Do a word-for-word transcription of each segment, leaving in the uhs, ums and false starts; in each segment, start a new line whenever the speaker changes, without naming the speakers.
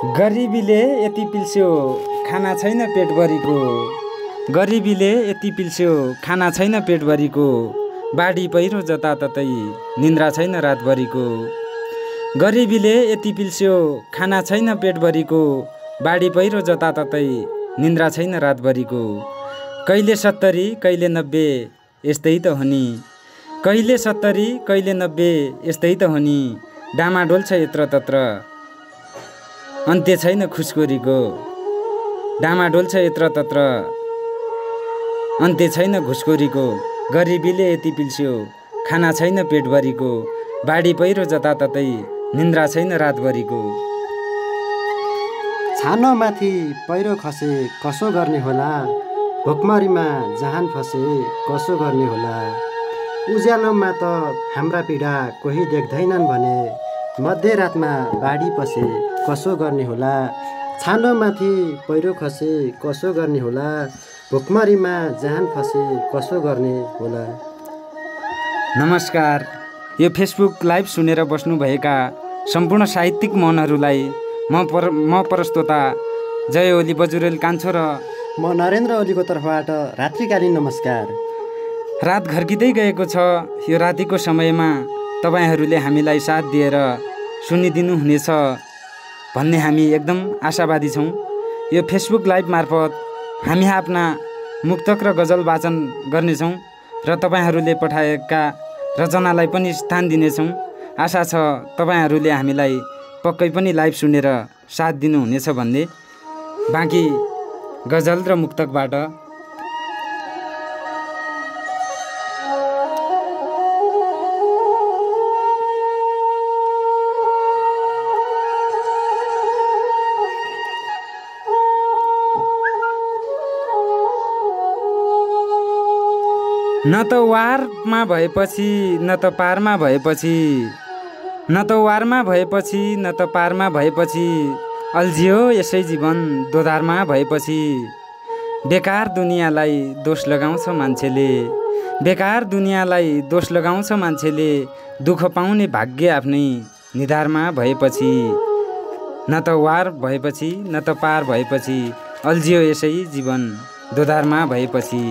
गरिबीले यति पिल्स्यो खाना छैन पेटभरिको, गरिबीले यति पिल्स्यो खाना छैन पेटभरिको, बाढी पहिरो जताततै निन्द्रा छैन रातभरिको। गरिबीले यति पिल्स्यो खाना छैन पेटभरिको, बाढी पहिरो जताततै निन्द्रा छैन रातभरिको। कहिले सत्तरी कहिले नब्बे यस्तै त हो नि, कहिले सत्तरी कहिले नब्बे यस्तै त हो नि, डामा डोल्छ यत्र तत्र अन्त्य छैन खुसखोरीको, डामा डोल्छ यत्र तत्र अन्त्य छैन घुसखोरीको। गरिबीले यति पिल्स्यो खाना छैन पेटभरिको, बाढी पहिरो जताततै निन्द्रा छैन रातभरिको।
छानो माथि पहिरो खसे कसो गर्ने होला, भोकमरीमा जहान फसे कसो गर्ने होला। उज्यालोमा त हाम्रा पीडा कोही देख्दैनन् भने, मध्यरातमा बाढी पसे कसो गर्ने होला। छानो माथि पहिरो खसे कसो गर्ने होला, भोकमरीमा जहान फसे कसो गर्ने होला।
नमस्कार, यो फेसबुक लाइभ सुनेर बस्नुभएका सम्पूर्ण साहित्यिक मनहरूलाई म पर म प्रस्तोता जय ओली बजुरेल कान्छो र
म नरेन्द्र ओलीको तर्फबाट रात्रिकालीन नमस्कार।
रात घर्किँदै गएको छ। यो रातिको समयमा तपाईँहरूले हामीलाई साथ दिएर सुनिदिनु हुनेछ भन्ने हामी एकदम आशावादी छौँ। यो फेसबुक लाइभ मार्फत हामी आफ्ना मुक्तक र गजल वाचन गर्नेछौँ र तपाईँहरूले पठाएका रचनालाई पनि स्थान दिनेछौँ। आशा छ तपाईँहरूले हामीलाई पक्कै पनि लाइभ सुनेर साथ दिनुहुनेछ भन्ने। बाँकी गजल र मुक्तकबाट न त वारमा भएपछि न त पारमा भएपछि, न त वारमा भएपछि न त पारमा भएपछि, अल्झियो यसै जीवन दोधारमा भएपछि। बेकार दुनियाँलाई दोष लगाउँछ मान्छेले, बेकार दुनियाँलाई दोष लगाउँछ मान्छेले, दुःख पाउने भाग्य आफ्नै निधारमा भएपछि। न त वार भएपछि न त पार भएपछि, अल्झियो यसै जीवन दोधारमा भएपछि।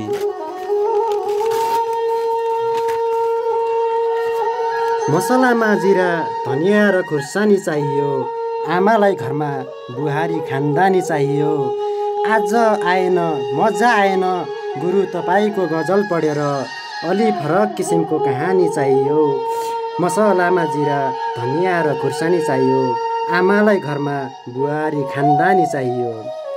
मसलामा जिरा धनियाँ र खुर्सानी चाहियो, आमालाई घरमा बुहारी खानदानी चाहियो। आज आएन मजा आएन गुरु तपाईँको गजल पढेर, अलि फरक किसिमको कहानी चाहियो। मसलामा जिरा धनियाँ र खुर्सानी चाहियो, आमालाई घरमा बुहारी खानदानी चाहियो।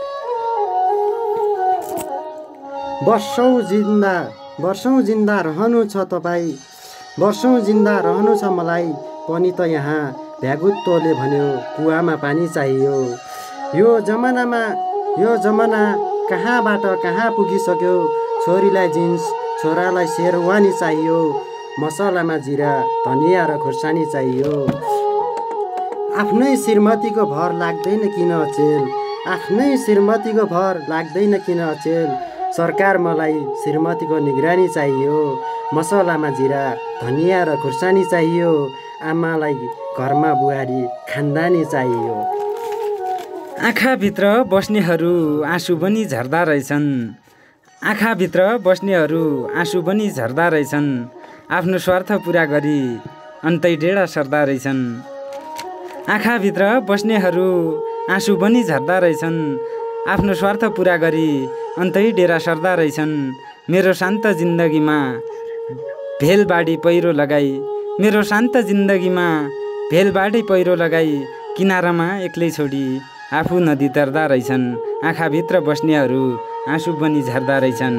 वर्षौँ जिन्दा वर्षौँ जिन्दा रहनु छ तपाईँ, वर्षौँ जिन्दा रहनु छ मलाई पनि त यहाँ। भ्यागुत्तोले भन्यो कुवामा पानी चाहियो। यो जमानामा यो जमाना कहाँबाट कहाँ पुगिसक्यो, छोरीलाई जिन्स छोरालाई शेरवानी चाहियो। मसलामा जिरा धनियाँ र खुर्सानी चाहियो। आफ्नै श्रीमतीको भर लाग्दैन किन अचेल, आफ्नै श्रीमतीको भर लाग्दैन किन अचेल, सरकार मलाई श्रीमतीको निगरानी चाहियो। मसलामा जिरा धनियाँ र खुर्सानी चाहियो, आमालाई घरमा बुहारी खानदानी चाहियो।
आँखाभित्र बस्नेहरू आँसु पनि झर्दा रहेछन्, आँखाभित्र बस्नेहरू आँसु पनि झर्दा रहेछन्, आफ्नो स्वार्थ पुरा गरी अन्तै डेढा सर्दा रहेछन्। आँखाभित्र बस्नेहरू आँसु पनि झर्दा रहेछन्, आफ्नो स्वार्थ पुरा गरी अन्तै डेरा सर्दा रहेछन्। मेरो शान्त जिन्दगीमा भेलबाढी पहिरो लगाई, मेरो शान्त जिन्दगीमा भेलबाढी पहिरो लगाई, किनारामा एक्लै छोडी आफू नदी तर्दा रहेछन्। आँखाभित्र बस्नेहरू आँसु पनि झर्दा रहेछन्।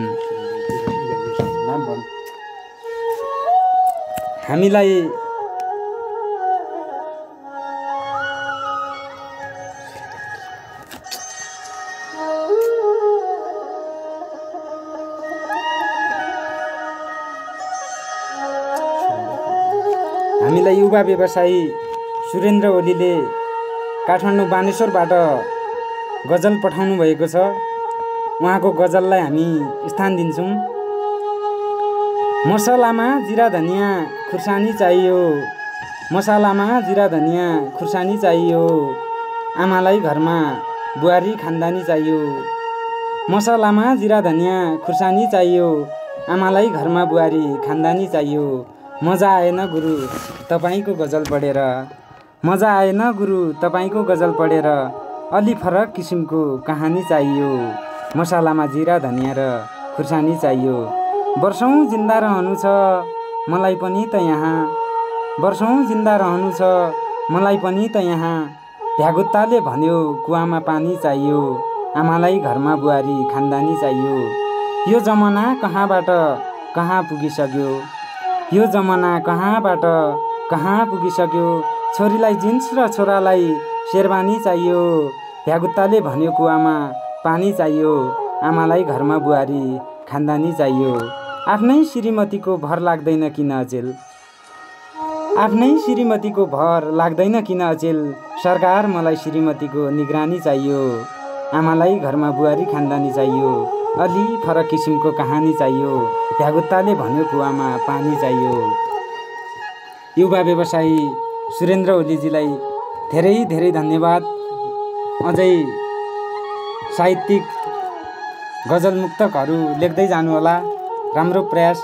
हामीलाई हामीलाई युवा व्यवसायी सुरेन्द्र ओलीले काठमाडौँ बानेश्वरबाट गजल पठाउनु भएको छ। उहाँको गजललाई हामी स्थान दिन्छौँ। मसलामा जिरा धनियाँ खुर्सानी चाहियो, मसलामा जिरा धनियाँ खुर्सानी चाहियो, आमालाई घरमा बुहारी खानदानी चाहियो। मसलामा जिरा धनियाँ खुर्सानी चाहियो। आमालाई घरमा बुहारी खानदानी चाहियो। मजा आएन गुरु तपाईँको गजल पढेर, मजा आएन गुरु तपाईँको गजल पढेर, अलि फरक किसिमको कहानी चाहियो। मसलामा जिरा धनियाँ र खुर्सानी चाहियो। वर्षौँ जिन्दा रहनु छ मलाई पनि त यहाँ, वर्षौँ जिन्दा रहनु छ मलाई पनि त यहाँ, भ्यागुत्ताले भन्यो कुवामा पानी चाहियो। आमालाई घरमा बुहारी खानदानी चाहियो। यो जमाना कहाँबाट कहाँ पुगिसक्यो, यो जमाना कहाँबाट कहाँ पुगिसक्यो, छोरीलाई जिन्स र छोरालाई शेरवानी चाहियो। भ्यागुत्ताले भन्यो कुवामा पानी चाहियो। आमालाई घरमा बुहारी खानदानी चाहियो। आफ्नै श्रीमतीको भर लाग्दैन किन अचेल, आफ्नै श्रीमतीको भर लाग्दैन किन अचेल, सरकार मलाई श्रीमतीको निगरानी चाहियो। आमालाई घरमा बुहारी खानदानी चाहियो। अलि फरक किसिमको कहानी चाहियो। भ्यागुत्ताले भन्यो कुवामा पानी चाहियो। युवा व्यवसायी सुरेन्द्र ओलीजीलाई धेरै धेरै धन्यवाद। अझै साहित्यिक गजल मुक्तकहरू लेख्दै जानुहोला। राम्रो प्रयास।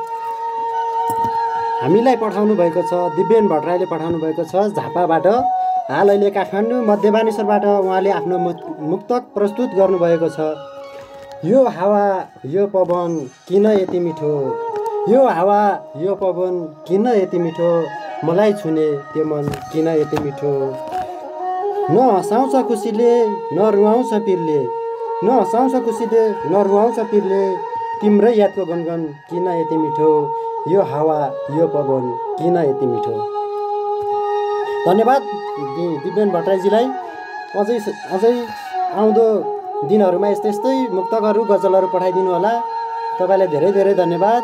हामीलाई पठाउनु भएको छ, दिव्यन भट्टराईले पठाउनु भएको छ झापाबाट। हाल अहिले काठमाडौँ मध्यमानेश्वरबाट उहाँले आफ्नो मुक्तक प्रस्तुत गर्नुभएको छ। यो हावा यो पवन किन यति मिठो, यो हावा यो पवन किन यति मिठो, मलाई छुने त्यो मन किन यति मिठो। न हँसाउँछ खुसीले न रुवाउँछ पिरले, न हँसाउँछ खुसीले न रुवाउँछ पिरले, तिम्रै यादको गनगन किन यति मिठो, यो हावा यो पवन किन यति मिठो। धन्यवाद दिव्यन भट्टराईजीलाई। अझै अझै आउँदो दिनहरूमा यस्तै यस्तै मुक्तकहरू गजलहरू पठाइदिनु होला। तपाईँलाई धेरै धेरै धन्यवाद।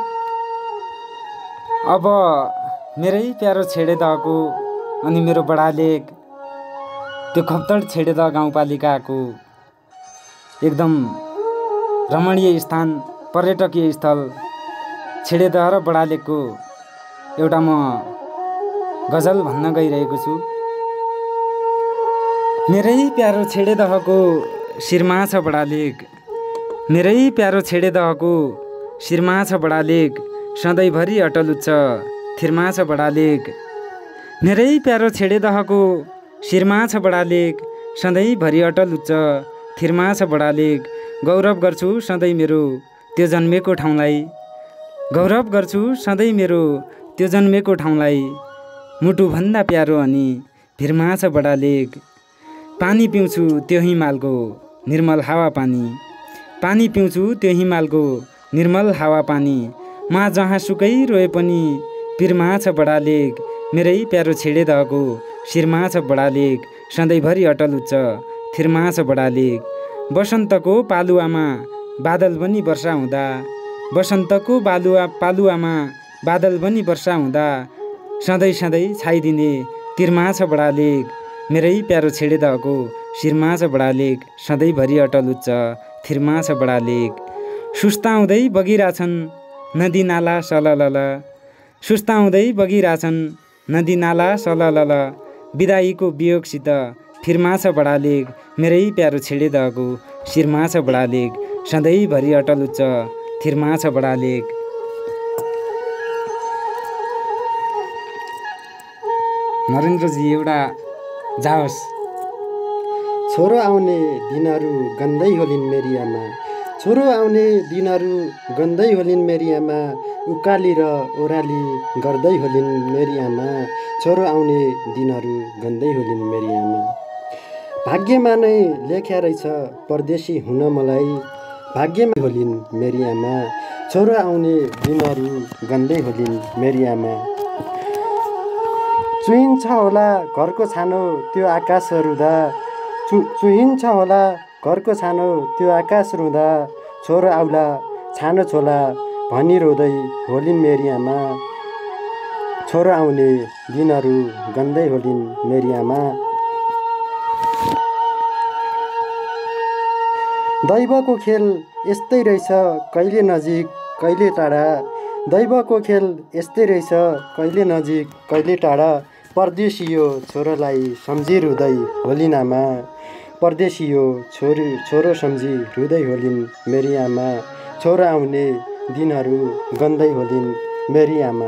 अब मेरै प्यारो छेडेदहको अनि मेरो बडालेक त्यो खप्तड छेडेदह गाउँपालिकाको एकदम रमणीय स्थान, पर्यटकीय स्थल छेडेदह र बडालेकको एउटा म गजल भन्न गइरहेको छु। मेरै प्यारो छेडेदहको शिरमा छ बडालेक, मेरै प्यारो छेडेदहको शिरमा छ बडालेक, सधैँभरि अटल उच्च थिरमा छ बडालेक। मेरै प्यारो छेडेदहको शिरमा छ बडालेक, सधैँभरि अटल उच्च थिरमा छ बडालेक। गौरव गर्छु सधैँ मेरो त्यो जन्मेको ठाउँलाई, गौरव गर्छु सधैँ मेरो त्यो जन्मेको ठाउँलाई, मुटुभन्दा प्यारो अनि भिरमा छ बडालेक। पानी पिउँछु त्यो हिमालको निर्मल हावापानी, पानी पिउँछु त्यो हिमालको निर्मल हावापानी, म जहाँ सुकै रोए पनि पिरमा छ बडालेक। मेरै प्यारो छेडेदहको शिरमा छ बडालेक, सधैँभरि अटल उच्च थिरमा छ बडालेक। बसन्तको पालुवामा बादल बनी वर्षा हुँदा, बसन्तको बालुवा पालुवामा बादल बनी वर्षा हुँदा, सधैँ सधैँ छाइदिने तिरमा छ बडालेक। मेरै प्यारो छेडेदहको शिरमा छ बडालेक, सधैँभरि अटल उच्च थिरमा छ बडालेक। सुस्ताउँदै बगिरहेछन् नदी नाला सललल, सुस्ताउँदै बगिरहेछन् नदी नाला सललल, बिदाईको वियोगसित फिरमा छ बडालेक। मेरै प्यारो छेडेदहको शिरमा छ बडालेक, सधैँभरि अटल उच्च थिरमा छ बडालेक। नरेन्द्रजी एउटा जाओस्।
छोरो आउने दिनहरू गन्दै होलिन् मेरी आमा, छोरो आउने दिनहरू गन्दै होलिन् मेरी आमा, उकाली र ओह्राली गर्दै होलिन् मेरी आमा, छोरो आउने दिनहरू गन्दै होलिन् मेरी आमा। भाग्यमा नै लेख्या रहेछ परदेशी हुन मलाई, भाग्यमा होलिन् मेरी आमा, छोरो आउने दिनहरू गन्दै होलिन् मेरी आमा। चुहिन्छ होला घरको छानो त्यो आकाश रुँदा, चु चुहिन्छ होला घरको छानो त्यो आकाश रुँदा, छोरो आउला छानो छोला भनी रोँदै होलिन् मेरी आमा, छोरो आउने दिनहरू गन्दै होलिन् मेरी आमा। दैवको खेल यस्तै रहेछ कहिले नजिक कहिले टाढा, दैवको खेल यस्तै रहेछ कहिले नजिक कहिले टाढा, परदेशियो छोरोलाई सम्झी रुँदै होलिन् आमा, परदेशियो छोरी छोरो सम्झी रुँदै होलिन् मेरी आमा, छोरो आउने दिनहरू गन्दै होलिन् मेरी आमा।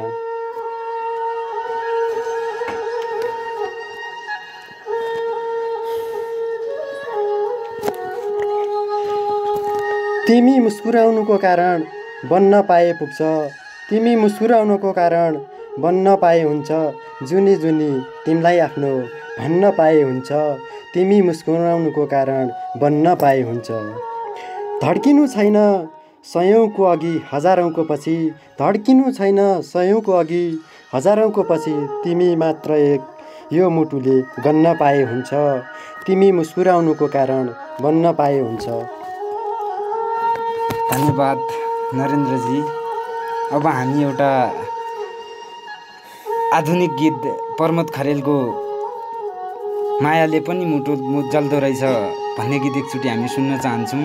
तिमी मुस्कुराउनुको कारण बन्न पाए पुग्छ, तिमी मुस्कुराउनुको कारण बन्न पाए हुन्छ, जुनी जुनी तिमीलाई आफ्नो भन्न पाए हुन्छ, तिमी मुस्कुराउनुको कारण बन्न पाए हुन्छ। धड्किनु छैन सयौँको अघि हजारौँको पछि, धड्किनु छैन सयौँको अघि हजारौँको पछि, तिमी मात्र एक यो मुटुले गन्न पाए हुन्छ, तिमी मुस्कुराउनुको कारण बन्न पाए हुन्छ।
धन्यवाद नरेन्द्रजी। अब हामी एउटा आधुनिक गीत प्रमोद खरेलको मायाले पनि मुटु जल्दो रहेछ भन्ने गीत एकचोटि हामी सुन्न चाहन्छौँ।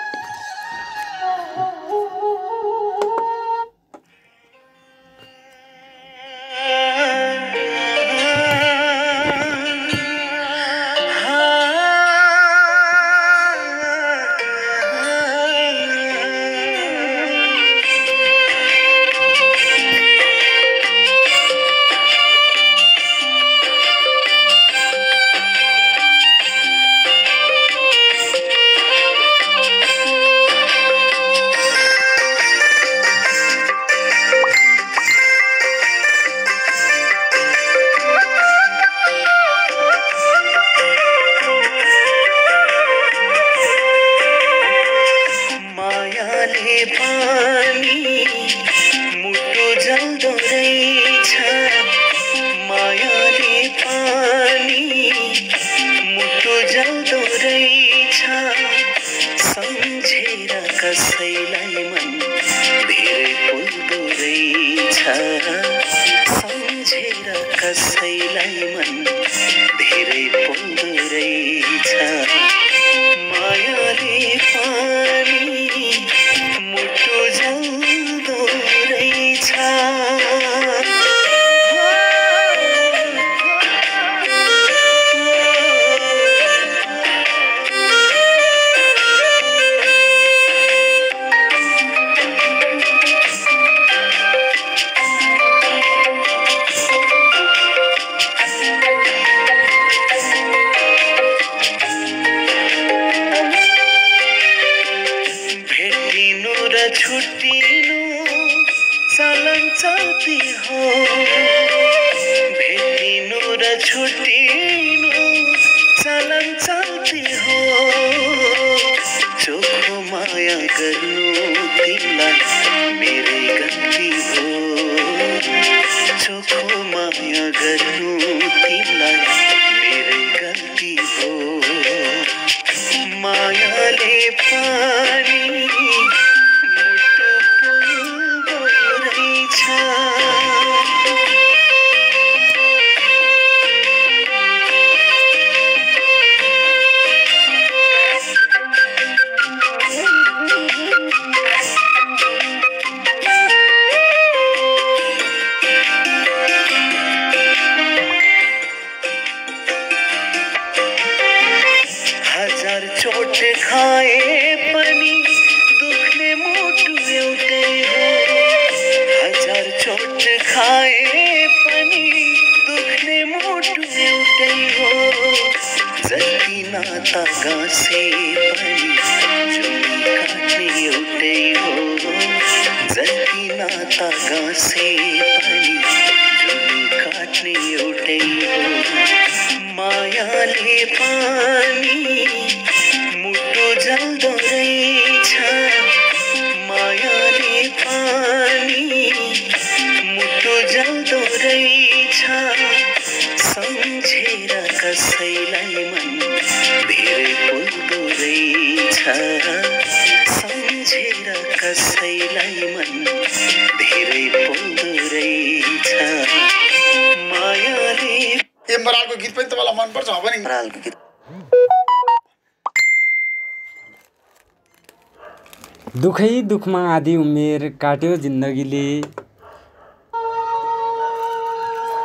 दुखै दुखमा आधी उमेर काट्यो जिन्दगीले,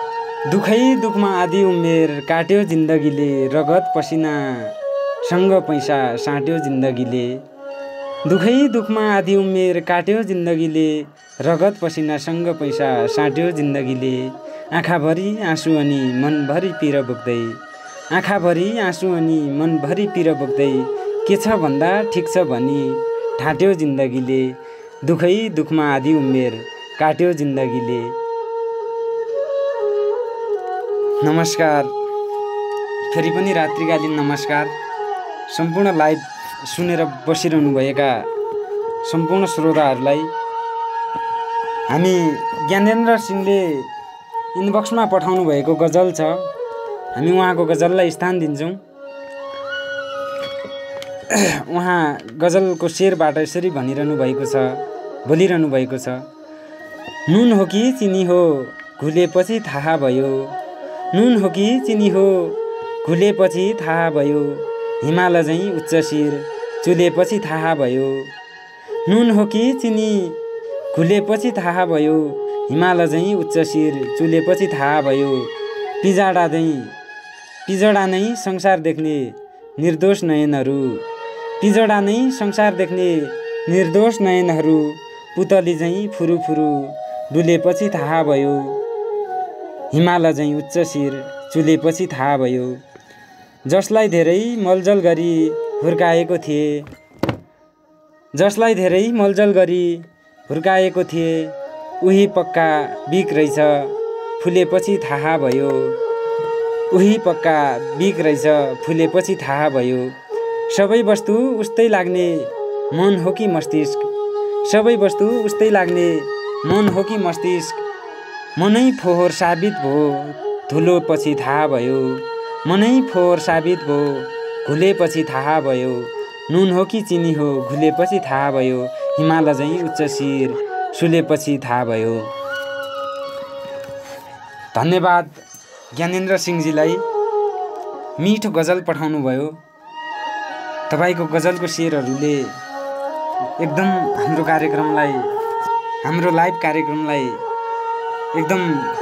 दुखै दुखमा आधी उमेर काट्यो जिन्दगीले, रगत पसिना सँग पैसा साट्यो जिन्दगीले। दुखै दुखमा आधी उमेर काट्यो जिन्दगीले, रगत पसिना सँग पैसा साट्यो जिन्दगीले। आँखाभरि आँसु अनि मनभरि पीर बोक्दै, आँखाभरि आँसु अनि मनभरि पीर बोक्दै, के छ भन्दा ठिक छ भनी ठाट्यो जिन्दगीले। दुखै दुखमा आधी उमेर काट्यो जिन्दगीले। नमस्कार, फेरि पनि रात्रिकालीन नमस्कार। सम्पूर्ण लाइभ सुनेर बसिरहनुभएका सम्पूर्ण श्रोताहरूलाई हामी ज्ञानेन्द्र सिंहले इनबक्समा पठाउनु भएको गजल छ, हामी उहाँको गजललाई स्थान दिन्छौँ। उहाँ गजलको शेरबाट यसरी भनिरहनु भएको छ, बोलिरहनु भएको छ। नुन हो कि चिनी हो घुलेपछि थाहा भयो, नुन हो कि चिनी हो घुलेपछि थाहा भयो, हिमाल झैँ उच्च शिर चुलेपछि थाहा भयो। नुन हो कि चिनी घुलेपछि थाहा भयो, हिमाल झैँ उच्च शिर चुलेपछि थाहा भयो। पिजाडा झैँ पिजडा नै संसार देख्ने निर्दोष नयनहरू, पिजडा नै संसार देख्ने निर्दोष नयनहरू, पुतली झैँ फुरुफुरु डुलेपछि थाहा भयो, हिमाल झैँ उच्च शिर चुलेपछि थाहा भयो। जसलाई धेरै मलजल गरी हुर्काएको थिए, जसलाई धेरै मलजल गरी हुर्काएको थिए, उही पक्का बिक रहेछ फुलेपछि थाहा भयो, उही पक्का बिक रहेछ फुलेपछि थाहा भयो। सबै वस्तु उस्तै लाग्ने मन हो कि मस्तिष्क, सबै वस्तु उस्तै लाग्ने मन हो कि मस्तिष्क, मनै फोहोर साबित भयो धुलोपछि थाहा भयो, मनै फोहोर साबित भयो घुलेपछि थाहा भयो। नुन हो कि चिनी हो घुलेपछि थाहा भयो, हिमाल झैँ उच्च शिर सुलेपछि थाहा भयो। धन्यवाद ज्ञानेन्द्र सिंहजीलाई, मिठो गजल पठाउनु भयो। तपाईँको गजलको शेरहरूले एकदम हाम्रो कार्यक्रमलाई, हाम्रो लाइभ कार्यक्रमलाई एकदम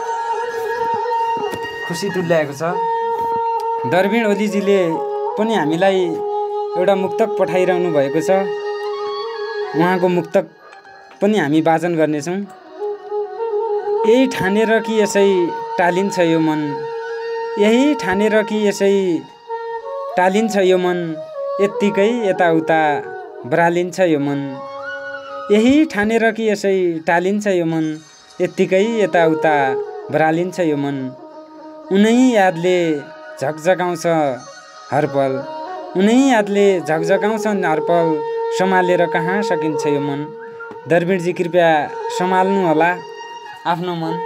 खुसी तुल्याएको छ। दरबिन ओलीजीले पनि हामीलाई एउटा मुक्तक पठाइरहनु भएको छ, उहाँको मुक्तक पनि हामी वाचन गर्नेछौँ। यही ठानेर कि यसै टालिन्छ यो मन, यही ठानेर कि यसै टालिन्छ यो मन, यत्तिकै यताउता बरालिन्छ यो मन, यही ठानेर कि यसै टालिन्छ यो मन, यत्तिकै यताउता बरालिन्छ यो मन। उनै यादले झकझकाउँछ हरपल, उनै यादले झकझकाउँछ हरपल, सम्हालेर कहाँ सकिन्छ यो मन। दरबिनजी कृपया सम्हाल्नु होला आफ्नो मन।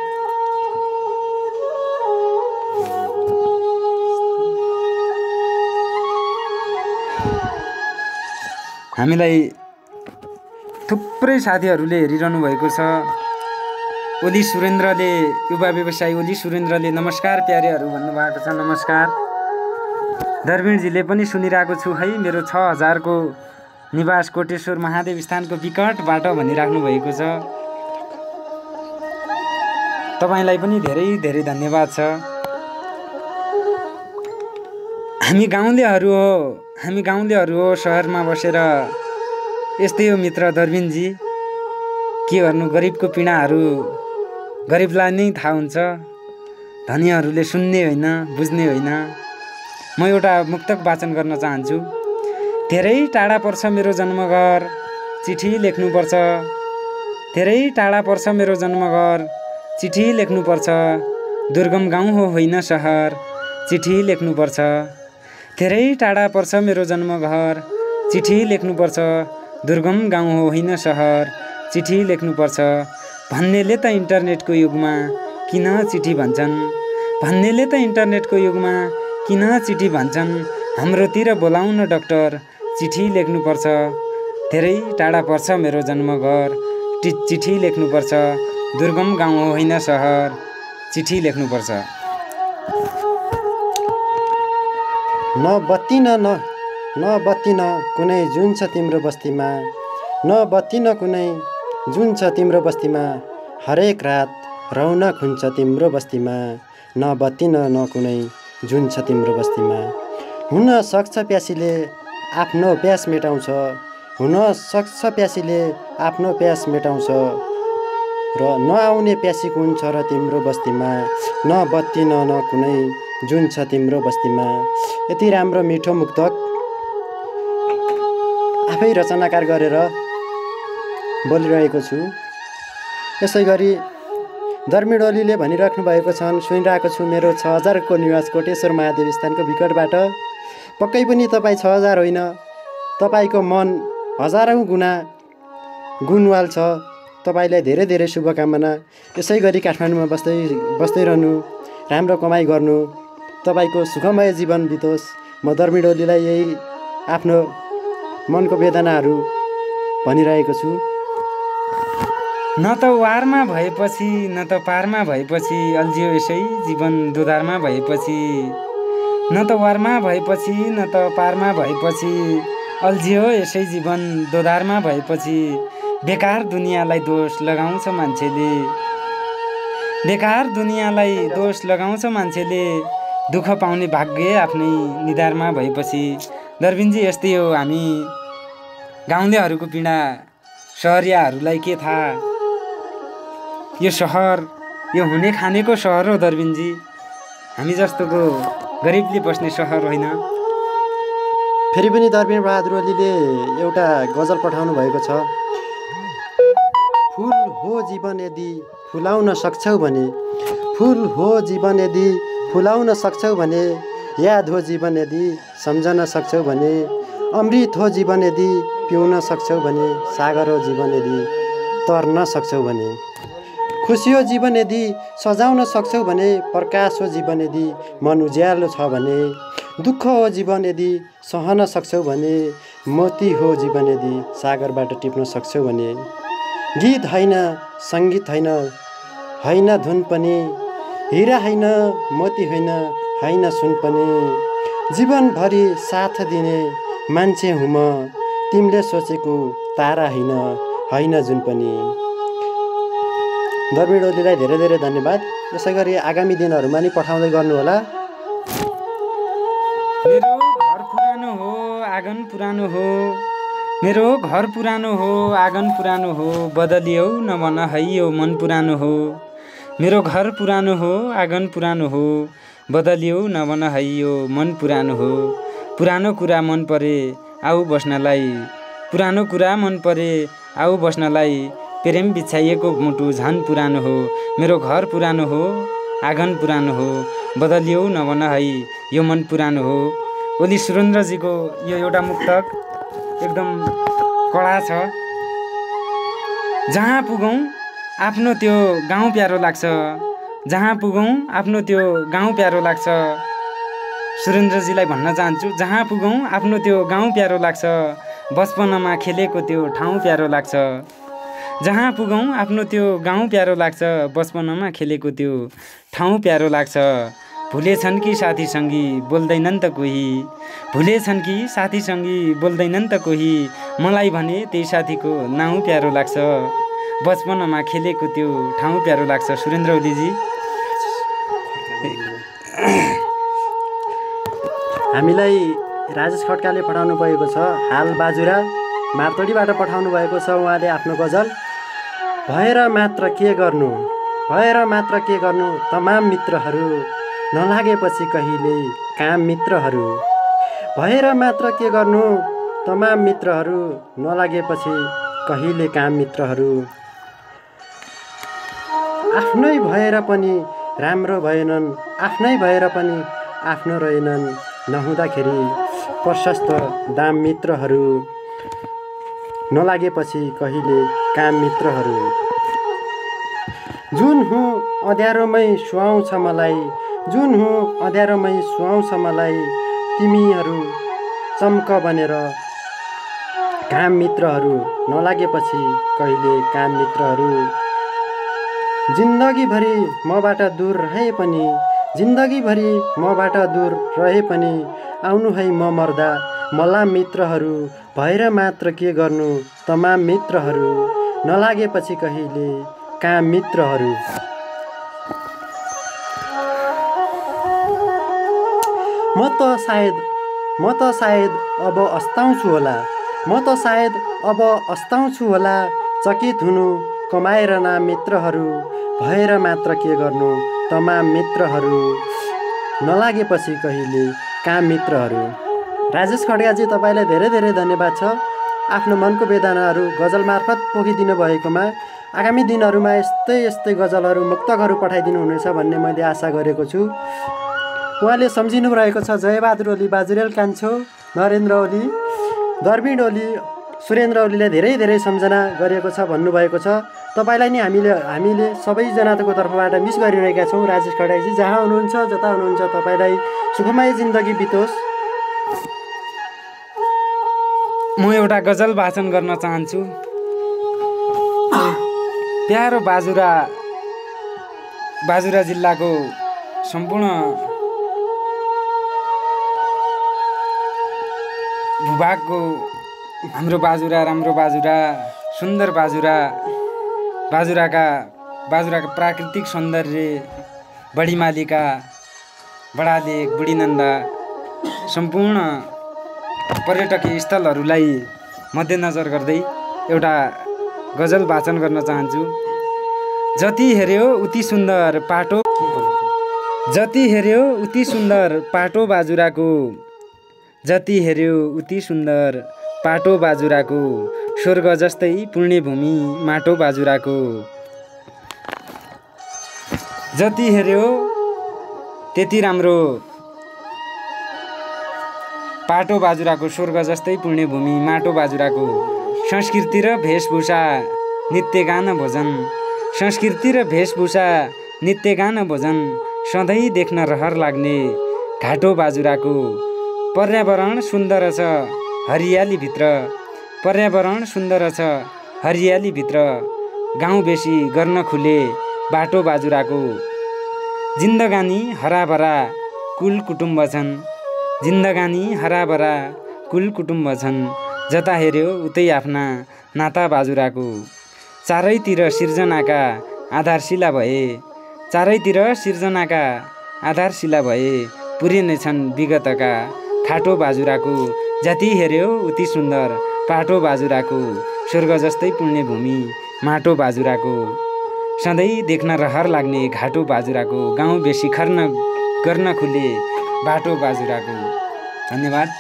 हामीलाई थुप्रै साथीहरूले हेरिरहनु भएको छ। ओली सुरेन्द्रले, युवा व्यवसायी ओली सुरेन्द्रले नमस्कार प्यारेहरू भन्नुभएको छ, नमस्कार। दरबिनजीले पनि सुनिरहेको छु है, मेरो छ हजारको निवास कोटेश्वर महादेव स्थानको विकटबाट भनिराख्नु भएको छ। तपाईँलाई पनि धेरै धेरै धन्यवाद छ। हामी गाउँलेहरू हो, हामी गाउँलेहरू हो, सहरमा बसेर यस्तै हो मित्र दरबिनजी। के गर्नु, गरिबको पीडाहरू गरिबलाई नै थाहा हुन्छ, धनीहरूले सुन्ने होइन, बुझ्ने होइन। म एउटा मुक्तक वाचन गर्न चाहन्छु। धेरै टाढा पर्छ मेरो जन्मघर, चिठी लेख्नुपर्छ, धेरै टाढा पर्छ मेरो जन्मघर, चिठी लेख्नुपर्छ, दुर्गम गाउँ हो होइन सहर, चिठी लेख्नुपर्छ। धेरै टाढा पर्छ मेरो जन्मघर, चिठी लेख्नुपर्छ, दुर्गम गाउँ हो होइन सहर, चिठी लेख्नुपर्छ। भन्नेले त इन्टरनेटको युगमा किन चिठी भन्छन्, भन्नेले त इन्टरनेटको युगमा किन चिठी भन्छन्, हाम्रोतिर बोलाउन डाक्टर, चिठी लेख्नुपर्छ। धेरै टाढा पर्छ मेरो जन्मघर, चिठी लेख्नुपर्छ, दुर्गम गाउँ हो होइन सहर, चिठी लेख्नुपर्छ।
न बत्ती न न बत्ती न कुनै जुन छ तिम्रो बस्तीमा, न बत्ती न कुनै जुन छ तिम्रो बस्तीमा, हरेक रात रौनक हुन्छ तिम्रो बस्तीमा। न बत्ती न न कुनै जुन छ तिम्रो बस्तीमा। हुन सक्छ प्यासीले आफ्नो प्यास मेटाउँछ, हुन सक्छ प्यासीले आफ्नो प्यास मेटाउँछ, र नआउने प्यासी कुन छ र तिम्रो बस्तीमा, न बत्ती न न कुनै जुन छ तिम्रो बस्तीमा। यति राम्रो मिठो मुक्तक आफै रचनाकार गरेर बोलिरहेको छु। यसै गरी धर्मिडोलीले भनिराख्नु भएको छन्, सुनिरहेको छु मेरो छ हजारको निवास कोटेश्वर महादेव स्थानको विकटबाट। पक्कै पनि तपाईँ छ हजार होइन, तपाईँको मन हजारौँ गुणा गुणवाल छ। तपाईँलाई धेरै धेरै शुभकामना। यसै गरी काठमाडौँमा बस्दै बस्दै रहनु, राम्रो कमाइ गर्नु, तपाईँको सुखमय जीवन बितोस्। म धर्मिडोलीलाई यही आफ्नो मनको वेदनाहरू भनिरहेको छु।
न त वारमा भएपछि न त पारमा भएपछि अल्झियो यसै जीवन दोधारमा भएपछि, न त वारमा भएपछि न त पारमा भएपछि अल्झियो यसै जीवन दोधारमा भएपछि। बेकार दुनियाँलाई दोष लगाउँछ मान्छेले, बेकार दुनियाँलाई दोष लगाउँछ मान्छेले, दुःख पाउने भाग्य आफ्नै निधारमा भएपछि। दर्बिनजी यस्तै हो, हामी गाउँलेहरूको पीडा सहरियाहरूलाई के थाहा। यो सहर यो हुने खानेको सहर हो दर्बिनजी, हामी जस्तोको गरिबले बस्ने सहर होइन।
फेरि पनि दर्बिन बहादुर ओलीले एउटा गजल पठाउनु भएको छ। फुल हो जीवन यदि फुलाउन सक्छौ भने, फुल हो जीवन यदि फुलाउन सक्छौ भने, याद हो जीवन यदि सम्झन सक्छौ भने, अमृत हो जीवन यदि पिउन सक्छौ भने, सागर हो जीवन यदि तर्न सक्छौ भने, खुसी हो जीवन यदि सजाउन सक्छौ भने, प्रकाश हो जीवन यदि मन उज्यालो छ भने, दुःख हो जीवन यदि सहन सक्छौ भने, मोती हो जीवन यदि सागरबाट टिप्न सक्छौ भने, गीत होइन सङ्गीत होइन होइन धुन पनि, हिरा होइन मोती होइन होइन सुन पनि, जीवनभरि साथ दिने मान्छे हुँ म, तिमीले सोचेको तारा होइन होइन जुन पनि। धर्मिडोलीलाई धेरै धेरै धन्यवाद। यसै गरी आगामी दिनहरूमा नि पठाउँदै गर्नुहोला।
मेरो घर पुरानो हो आँगन पुरानो हो, मेरो घर पुरानो हो आँगन पुरानो हो, बदलियौ नभन है यो मन पुरानो हो। मेरो घर पुरानो हो आँगन पुरानो हो, बदलियौ नभन है यो मन पुरानो हो। पुरानो कुरा मन परे आऊ बस्नलाई, पुरानो कुरा मन परे आऊ बस्नलाई, प्रेम बिछाइएको मुटु झन् पुरानो हो। मेरो घर पुरानो हो आँगन पुरानो हो, बदलियौ नभन है यो मन पुरानो हो। ओली सुरेन्द्रजीको यो एउटा मुक्तक एकदम कडा छ। जहाँ पुगौँ आफ्नो त्यो गाउँ प्यारो लाग्छ, जहाँ पुगौँ आफ्नो त्यो गाउँ प्यारो लाग्छ। सुरेन्द्रजीलाई भन्न चाहन्छु, जहाँ पुगौँ आफ्नो त्यो गाउँ प्यारो लाग्छ, बचपनमा खेलेको त्यो ठाउँ प्यारो लाग्छ। जहाँ पुगौँ आफ्नो त्यो गाउँ प्यारो लाग्छ, बचपनमा खेलेको त्यो ठाउँ प्यारो लाग्छ। भुलेछन् कि साथीसँगी बोल्दैनन् त कोही, भुलेछन् कि साथीसँगी बोल्दैनन् त कोही, मलाई भने त्यही साथीको नाउँ प्यारो लाग्छ, बचपनमा खेलेको त्यो ठाउँ प्यारो लाग्छ। सुरेन्द्र ओलीजी,
हामीलाई राजेश खड्काले पठाउनु भएको छ। हाल बाजुरा मार्तोडीबाट पठाउनु भएको छ उहाँले आफ्नो गजल। भएर मात्र के गर्नु, भएर मात्र के गर्नु, तमाम मित्रहरू नलागेपछि कहिले काम मित्रहरू। भएर मात्र के गर्नु, तमाम मित्रहरू नलागेपछि कहिले काम मित्रहरू। आफ्नै भएर पनि राम्रो भएनन्, आफ्नै भएर पनि आफ्नो रहेनन्, नहुँदाखेरि प्रशस्त दाम मित्रहरू नलागेपछि कहिले काम मित्रहरू। जुन हुँ अँध्यारोमै सुहाउँछ मलाई, जुन हुँ अँध्यारोमै सुहाउँछ मलाई, तिमीहरू चम्क बनेर काम मित्रहरू नलागेपछि कहिले काम मित्रहरू। जिन्दगीभरि मबाट दूर रहे पनि, जिन्दगीभरि मबाट दूर रहे पनि, आउनु है म मर्दा मलाम मित्रहरू। भएर मात्र के गर्नु, तमाम मित्रहरू नलागेपछि कहिले काम मित्रहरू। म त सायद म त सायद अब अस्ताउँछु होला म त सायद अब अस्ताउँछु होला चकित हुनु कमाएर नाम मित्रहरू भएर मात्र के गर्नु तमाम मित्रहरू नलागेपछि कहिले काम मित्रहरू। राजेश खड्गाजी, तपाईँलाई धेरै धेरै धन्यवाद छ आफ्नो मनको वेदनाहरू गजल मार्फत पोखिदिनु भएकोमा। आगामी दिनहरूमा यस्तै यस्तै गजलहरू मुक्तकहरू पठाइदिनु हुनेछ भन्ने मैले आशा गरेको छु। उहाँले सम्झिनु रहेको छ जयबहादुर ओली, बाजुरेल कान्छो, नरेन्द्र ओली, दर्बिन ओली, सुरेन्द्र ओलीले धेरै धेरै सम्झना गरिएको छ भन्नुभएको छ। तपाईँलाई नि हामीले हामीले सबैजनाको तर्फबाट मिस गरिरहेका छौँ। राजेश खड्गाजी जहाँ हुनुहुन्छ जता हुनुहुन्छ तपाईँलाई सुखमय जिन्दगी बितोस्।
म एउटा गजल वाचन गर्न चाहन्छु। प्यारो बाजुरा बाजुरा जिल्लाको सम्पूर्ण भूभागको हाम्रो बाजुरा, राम्रो बाजुरा, सुन्दर बाजुरा, बाजुराका बाजुराका प्राकृतिक सौन्दर्य, बढीमालिका, बडालेक, बुढीनन्दा सम्पूर्ण पर्यटकीय स्थलहरूलाई मध्यनजर गर्दै एउटा गजल वाचन गर्न चाहन्छु। जति हेऱ्यो उति सुन्दर पाटो जति हेऱ्यो उति सुन्दर पाटो बाजुराको जति हेऱ्यो उति सुन्दर पाटो बाजुराको स्वर्ग जस्तै पुण्यभूमि माटो बाजुराको जति हेऱ्यो त्यति राम्रो पाटो बाजुराको स्वर्ग जस्तै पुण्यभूमि माटो बाजुराको संस्कृति र वेशभूषा नित्य गान भोजन संस्कृति र वेशभूषा नित्य गान भोजन सधैँ देख्न रहर लाग्ने घाटो बाजुराको पर्यावरण सुन्दर छ हरियालीभित्र पर्यावरण सुन्दर छ हरियालीभित्र गाउँ बेसी गर्न खुले बाटो बाजुराको जिन्दगानी हराभरा कुल कुटुम्ब छन् जिन्दगानी हराभरा कुल कुटुम्ब छन् जता हेऱ्यो उतै आफ्ना नाता बाजुराको चारैतिर सिर्जनाका आधारशिला भए चारैतिर सिर्जनाका आधारशिला भए पुरै नै छन् विगतका खाटो बाजुराको जति हेऱ्यो उति सुन्दर पाटो बाजुराको स्वर्ग जस्तै पुण्यभूमि माटो बाजुराको सधैँ देख्न रहर लाग्ने घाटो बाजुराको गाउँ बेसी खर्न गर्न खुले बाटो बाजुराको। धन्यवाद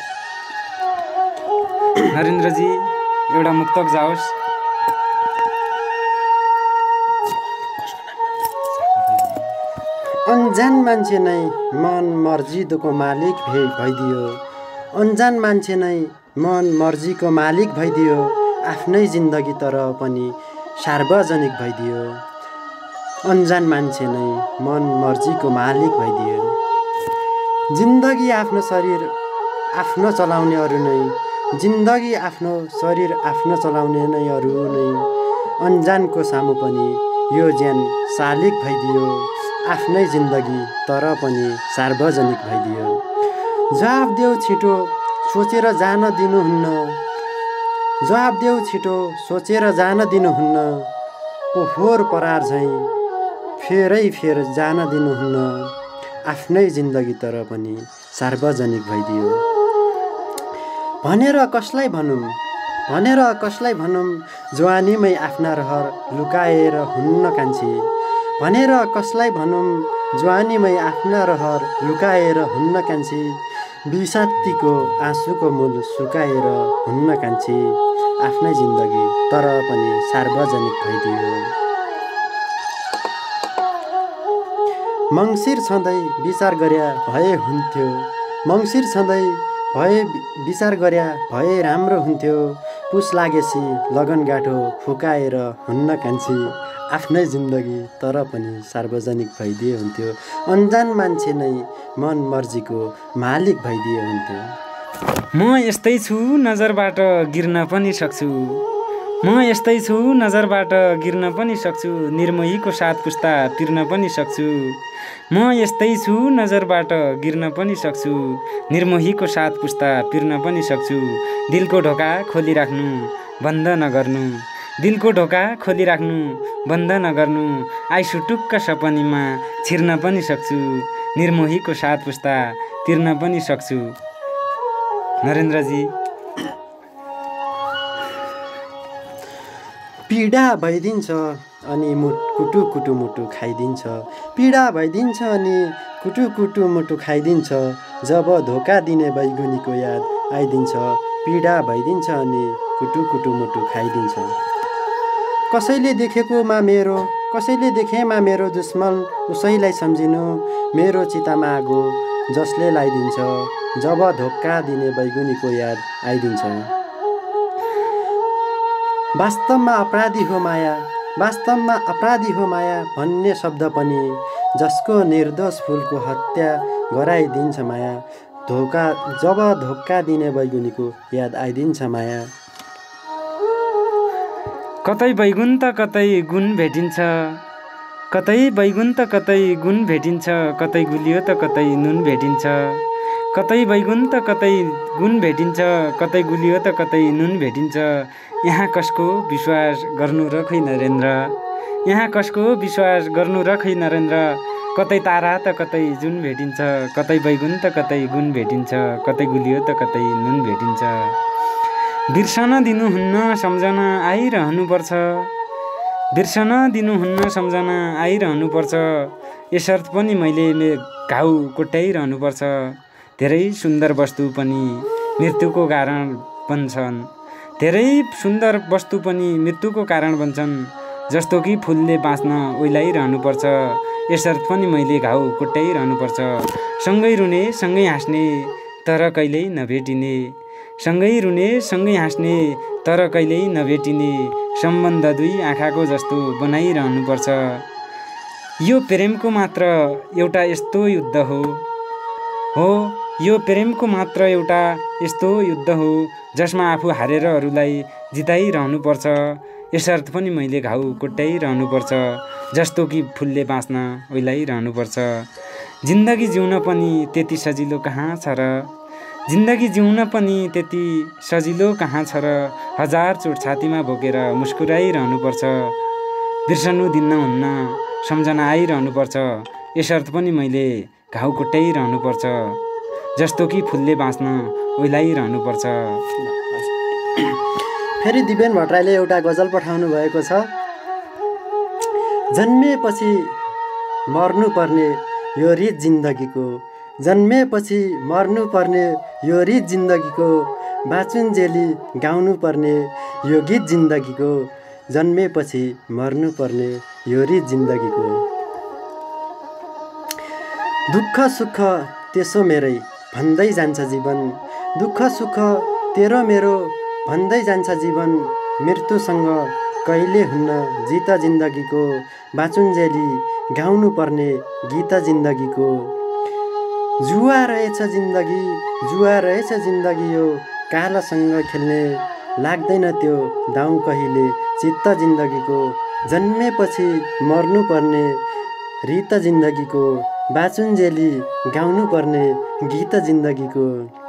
नरेन्द्रजी। एउटा मुक्तक जाओस्।
अन्जान मान्छे नै मन मर्जीको मालिक भे भइदियो अन्जान मान्छे नै मन मर्जीको मालिक भइदियो आफ्नै जिन्दगी तर पनि सार्वजनिक भइदियो अन्जान मान्छे नै मन मर्जीको मालिक भइदियो जिन्दगी आफ्नो शरीर आफ्नो चलाउने अरू नै जिन्दगी आफ्नो शरीर आफ्नो चलाउने नै अरू नै अन्जानको सामु पनि यो ज्यान शालिक भइदियो आफ्नै जिन्दगी तर पनि सार्वजनिक भइदियो जवाब देऊ छिटो सोचेर जान दिनुहुन्न जवाब देऊ छिटो सोचेर जान दिनुहुन्न पोहोर परार झैँ फेरै फेर जान दिनुहुन्न आफ्नै जिन्दगी तर पनि सार्वजनिक भइदियो भनेर कसलाई भनौँ भनेर कसलाई भनौँ जवानीमै आफ्ना रहर लुकाएर हुन्न कान्छी भनेर कसलाई भनौँ जवानीमै आफ्ना रहर लुकाएर हुन्न कान्छी विषाक्तिको आँसुको मूल सुकाएर हुन्न कान्छी आफ्नै जिन्दगी तर पनि सार्वजनिक भइदियो मङ्सिर छँदै विचार गर्या भए हुन्थ्यो मङ्सिर छँदै भए विचार गर्या भए राम्रो हुन्थ्यो पुस लागेपछि लगनगाठो फुकाएर हुन्न कान्छी आफ्नै जिन्दगी तर पनि सार्वजनिक भइदिए हुन्थ्यो अन्जान मान्छे नै मन मर्जीको मालिक भइदिए हुन्थ्यो
म यस्तै छु नजरबाट गिर्न पनि सक्छु म यस्तै छु नजरबाट गिर्न पनि सक्छु निर्मोहीको साथ पुस्ता तिर्न पनि सक्छु म यस्तै छु नजरबाट गिर्न पनि सक्छु निर्मोहीको साथ पुस्ता पिर्न पनि सक्छु दिलको ढोका खोलिराख्नु बन्द नगर्नु दिलको ढोका खोलिराख्नु बन्द नगर्नु आइसुटुक्क सपनीमा छिर्न पनि सक्छु निर्मोहीको सात पुस्ता तिर्न पनि सक्छु। नरेन्द्रजी।
पीडा भइदिन्छ अनि मुट कुटु कुटु मुटु खाइदिन्छ। पीडा भइदिन्छ अनि कुटु कुटु मुटु खाइदिन्छ। जब धोका दिने बैगुनीको याद आइदिन्छ। पीडा भइदिन्छ अनि कुटु कुटु मुटु खाइदिन्छ। कसैले देखेकोमा मेरो कसैले देखेमा मेरो दुश्मन उसैलाई सम्झिनु। मेरो चितामा आगो जसले लाइदिन्छ। जब धोका दिने बैगुनीको याद आइदिन्छ। वास्तवमा अपराधी हो माया वास्तवमा अपराधी हो माया भन्ने शब्द पनि जसको निर्दोष फुलको हत्या गराइदिन्छ माया। धोका जब धोका दिने बैगुनीको याद आइदिन्छ माया।
कतै बैगुन त कतै गुण भेटिन्छ। कतै बैगुन त कतै गुण भेटिन्छ। कतै गुलियो त कतै नुन भेटिन्छ। कतै बैगुन त कतै गुण भेटिन्छ। कतै गुलियो त कतै नुन भेटिन्छ। यहाँ कसको विश्वास गर्नु र खै नरेन्द्र। यहाँ कसको विश्वास गर्नु र खै नरेन्द्र। कतै तारा त कतै जुन भेटिन्छ। कतै बैगुन त कतै गुण भेटिन्छ। कतै गुलियो त कतै नुन भेटिन्छ। बिर्सन दिनुहुन्न सम्झना आइरहनुपर्छ। बिर्सन दिनुहुन्न सम्झना आइरहनुपर्छ। यसर्थ पनि मैले घाउ कोट्याइरहनुपर्छ। धेरै सुन्दर वस्तु पनि मृत्युको कारण बन्छन्। धेरै सुन्दर वस्तु पनि मृत्युको कारण बन्छन्। जस्तो कि फुलले बाँच्न ओइलाइरहनुपर्छ। यसर्थ पनि मैले घाउ कोट्याइरहनुपर्छ। सँगै रुने सँगै हाँस्ने तर कहिल्यै नभेटिने। सँगै रुने सँगै हाँस्ने तर कहिल्यै नभेटिने। सम्बन्ध दुई आँखाको जस्तो बनाइरहनुपर्छ। यो प्रेमको मात्र एउटा यस्तो युद्ध हो हो यो प्रेमको मात्र एउटा यस्तो युद्ध हो जसमा आफू हारेर अरूलाई जिताइरहनुपर्छ। यसर्थ पनि मैले घाउ कोट्याइरहनुपर्छ। जस्तो कि फुलले बाँच्न ओइलाइरहनुपर्छ। जिन्दगी जिउन पनि त्यति सजिलो कहाँ छ र। जिन्दगी जिउन पनि त्यति सजिलो कहाँ छ र। हजार चोट छातीमा बोकेर मुस्कुराइरहनुपर्छ। बिर्सनु दिन्न हुन्न सम्झना आइरहनुपर्छ। यसर्थ पनि मैले घाउ कोट्याइरहनुपर्छ। जस्तो कि फुलले बाँच्न ओइलाइरहनुपर्छ।
फेरि दिपेन भट्टराईले एउटा गजल पठाउनु भएको छ। जन्मेपछि मर्नुपर्ने यो रित जिन्दगीको। जन्मेपछि मर्नुपर्ने यो रित जिन्दगीको। बाँचुन्जेली गाउनुपर्ने यो गीत जिन्दगीको। जन्मेपछि मर्नुपर्ने यो रित जिन्दगीको। दुःख सुख त्यसो मेरै भन्दै जान्छ जीवन। दुःख सुख तेरो मेरो भन्दै जान्छ जीवन। मृत्युसँग कहिले हुन्न जित जिन्दगीको। बाँचुन्जेली गाउनुपर्ने गीत जिन्दगीको। जुवा रहेछ जिन्दगी जुवा रहेछ जिन्दगी यो। कालसँग खेल्ने लाग्दैन त्यो दाउ कहिले चित्त जिन्दगीको। जन्मेपछि मर्नुपर्ने रित जिन्दगीको। बाँचुन्जेली गाउनुपर्ने गीत जिन्दगीको।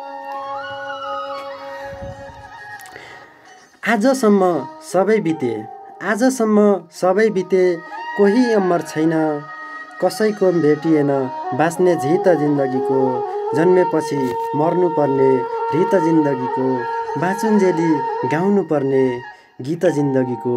आजसम्म सबै बिते आजसम्म सबै बिते कोही अमर छैन। कसैको भेटिएन बाँच्ने झित जिन्दगीको। जन्मेपछि मर्नुपर्ने रित जिन्दगीको। बाँचुन्जेली गाउनुपर्ने गीत जिन्दगीको।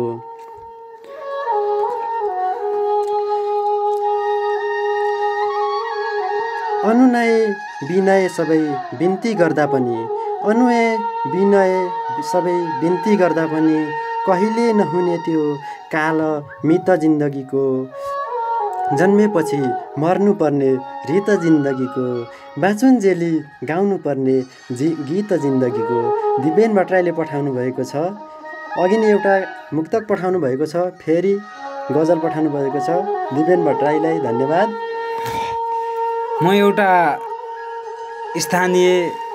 अनुनय विनय सबै बिन्ती गर्दा पनि अनुनय विनय सबै बिन्ती गर्दा पनि कहिले नहुने त्यो काल मित जिन्दगीको। जन्मेपछि मर्नुपर्ने रित जिन्दगीको। बाँचुन्जेली गाउनुपर्ने जी गीत जिन्दगीको। दिपेन भट्टराईले पठाउनु भएको छ। अघि नै एउटा मुक्तक पठाउनु भएको छ। फेरि गजल पठाउनु भएको छ। दिपेन भट्टराईलाई धन्यवाद।
म एउटा स्थानीय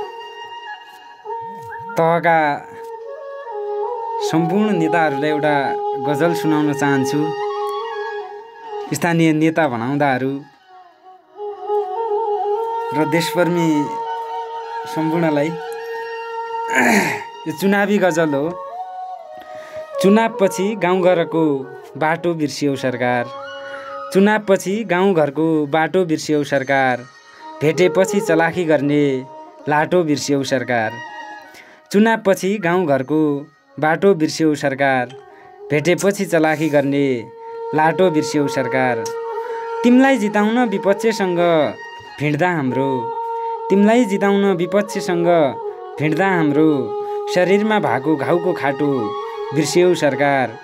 तहका सम्पूर्ण नेताहरूलाई एउटा गजल सुनाउन चाहन्छु। स्थानीय नेता भनाउँदाहरू र देशप्रेमी सम्पूर्णलाई यो चुनावी गजल हो। चुनावपछि गाउँघरको बाटो बिर्सियो सरकार। चुनावपछि गाउँघरको बाटो बिर्स्यौ सरकार, भेटेपछि चलाखी गर्ने लाटो बिर्स्यौ सरकार। चुनावपछि गाउँघरको बाटो बिर्स्यौ सरकार, भेटेपछि चलाखी गर्ने लाटो बिर्स्यौ सरकार। तिमीलाई जिताउन विपक्षसँग भिड्दा हाम्रो, तिमीलाई जिताउन विपक्षसँग भिड्दा हाम्रो, शरीरमा भएको घाउको खाटो बिर्स्यौ सरकार,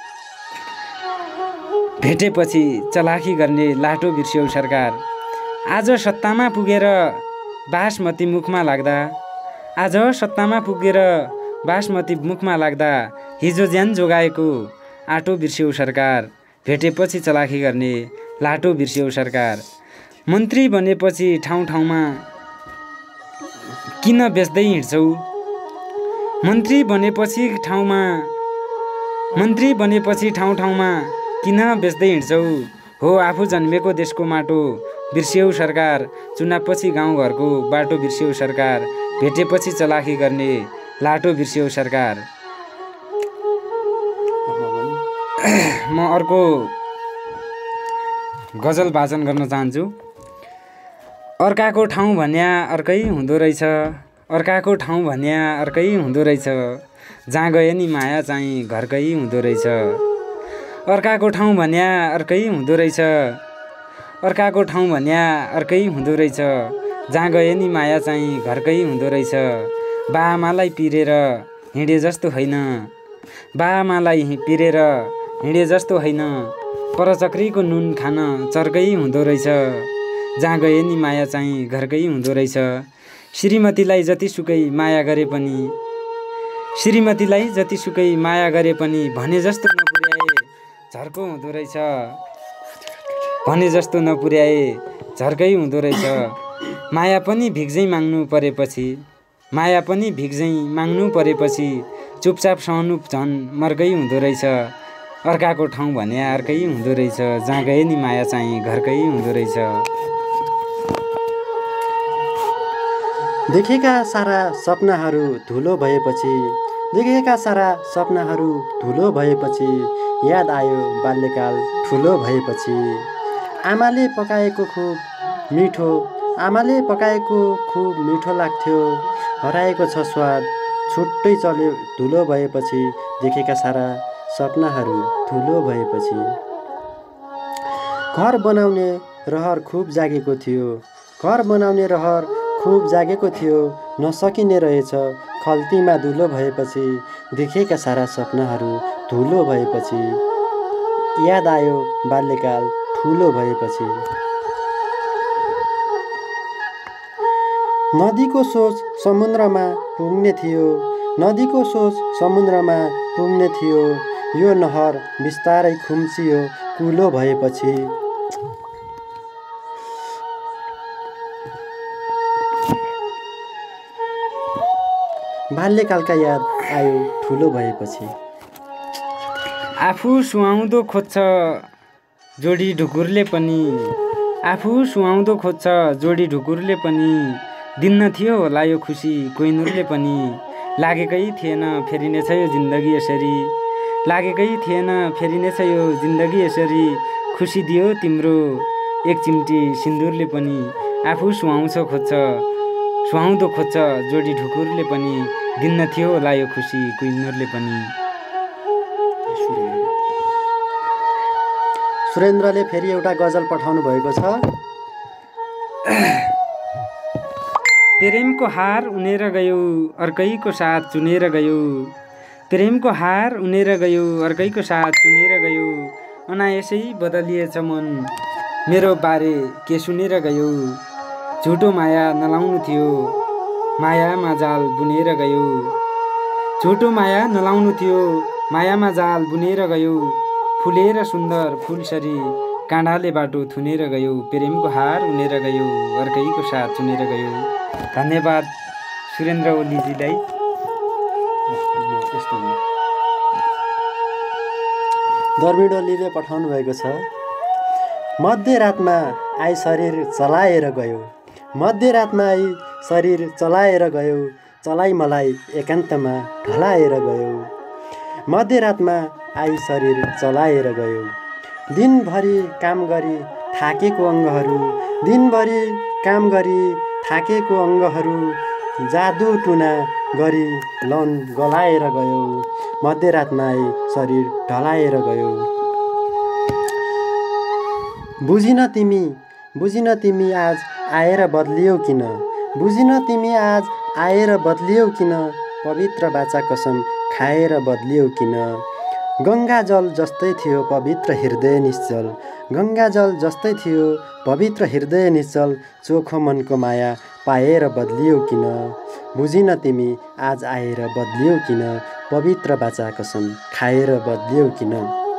भेटेपछि चलाखी गर्ने लाटो बिर्स्यौ सरकार। आज सत्तामा पुगेर बासमती मुखमा लाग्दा, आज सत्तामा पुगेर बासमती मुखमा लाग्दा, हिजो ज्यान जोगाएको आटो बिर्स्यौ सरकार, भेटेपछि चलाखी गर्ने लाटो बिर्स्यौ सरकार। मन्त्री बनेपछि ठाउँ ठाउँमा किन बेच्दै हिँड्छौ, मन्त्री बनेपछि ठाउँमा मन्त्री बनेपछि ठाउँ ठाउँमा किन बेच्दै हिँड्छौ, हो आफू जन्मेको देशको माटो बिर्स्यौ सरकार। चुनावपछि गाउँघरको बाटो बिर्स्यौ सरकार, भेटेपछि चलाखी गर्ने लाटो बिर्स्यौ सरकार। म अर्को गजल वाचन गर्न चाहन्छु। अर्काको ठाउँ भन्या अर्कै हुँदो रहेछ, अर्काको ठाउँ भन्या अर्कै हुँदो रहेछ, जहाँ गए नि माया चाहिँ घरकै हुँदो रहेछ। अर्काको ठाउँ भन्या अर्कै हुँदो रहेछ, अर्काको ठाउँ भन्या अर्कै हुँदो रहेछ, जहाँ गए नि माया चाहिँ घरकै हुँदो रहेछ। बाआमालाई पिरेर हिँडे जस्तो होइन, बाआमालाई पिरेर हिँडे जस्तो होइन, परचक्रीको नुन खान चर्कै हुँदो रहेछ, जहाँ गए नि माया चाहिँ घरकै हुँदो रहेछ। श्रीमतीलाई जतिसुकै माया गरे पनि, श्रीमतीलाई जतिसुकै माया गरे पनि, भने जस्तो नपुर्याए झर्को हुँदो रहेछ, भने जस्तो नपुर्याए झर्कै हुँदो रहेछ। माया पनि भिक्झै माग्नु परेपछि, माया पनि भिक्झै माग्नु परेपछि, चुपचाप सहनु झन् मर्कै हुँदो रहेछ। अर्काको ठाउँ भने अर्कै हुँदो रहेछ, जहाँ गए नि माया चाहिँ घरकै हुँदो रहेछ।
देखेका सारा सपनाहरू धुलो भएपछि, देखेका सारा सपनाहरू धुलो भएपछि, याद आयो बाल्यकाल ठुलो भएपछि। आमाले पकाएको खुब मिठो, आमाले पकाएको खुब मिठो लाग्थ्यो, हराएको छ स्वाद छुट्टै चल्यो धुलो भएपछि। देखेका सारा सपनाहरू धुलो भएपछि। घर बनाउने रहर खुब जागेको थियो, घर बनाउने रहर खुब जागेको थियो, नसकिने रहेछ खल्तीमा धुलो भएपछि। देखेका सारा सपनाहरू धुलो भएपछि, याद आयो बाल्यकाल ठुलो भएपछि। नदीको सोच समुद्रमा पुग्ने थियो, नदीको सोच समुद्रमा पुग्ने थियो, यो नहर बिस्तारै खुम्चियो कुलो भएपछि। बाल्यकालका याद आयो ठुलो भएपछि।
आफू सुहाउँदो खोज्छ जोडी ढुकुरले पनि, आफू सुहाउँदो खोज्छ जोडी ढुकुरले पनि, दिन्न थियो होला यो खुसी कोइनुरले पनि। लागेकै थिएन फेरिनेछ यो जिन्दगी यसरी, लागेकै थिएन फेरिनेछ यो जिन्दगी यसरी, खुसी दियो तिम्रो एक चिम्टी सिन्दुरले पनि। आफू सुहाउँछ खोज्छ सुहाउँदो खोज्छ जोडी ढुकुरले पनि, दिन्न थियो होला यो खुसी कोइनुरले पनि।
सुरेन्द्रले फेरि एउटा गजल पठाउनु भएको छ।
प्रेमको हार उनेर गयो अर्कैको साथ चुनेर गयो, प्रेमको हार उनेर गयो अर्कैको साथ चुनेर गयो, अनायसै बदलिएछ मन मेरो बारे के सुनेर गयो। झुटो माया नलाउनु थियो मायामा जाल बुनेर गयो, झुटो माया नलाउनु थियो मायामा जाल बुनेर गयो, फुलेर सुन्दर फुलसरी काँडाले बाटो थुनेर गयो, प्रेमको हार उनेर गयो अर्कैको साथ चुनेर गयो। धन्यवाद सुरेन्द्र ओलीजीलाई।
धर्मिड ओलीले पठाउनु भएको छ। मध्यरातमा आई शरीर चलाएर गयो, मध्यरातमा आई शरीर चलाएर गयो, चलाइ मलाई एकान्तमा ढलाएर गयो। मध्यरातमा आई शरीर चलाएर गयो, दिनभरि काम गरी थाकेको अङ्गहरू दिनभरि काम गरी थाकेको अङ्गहरू जादु टुना गरी लन गलाएर गयो मध्यरातमा आई शरीर ढलाएर गयो बुझिन तिमी बुझिन तिमी आज आएर बदलियौ किन बुझिन तिमी आज आएर बदलियौ किन पवित्र बाचा कसम खाएर बदलियौ किन गङ्गा जल जस्तै थियो पवित्र हृदय निश्चल गङ्गा जल जस्तै थियो पवित्र हृदय निश्चल चोखो मनको माया पाएर बदलियौ किन बुझिन तिमी आज आएर बदलियौ किन पवित्र बाचा कसम खाएर बदलियौ किन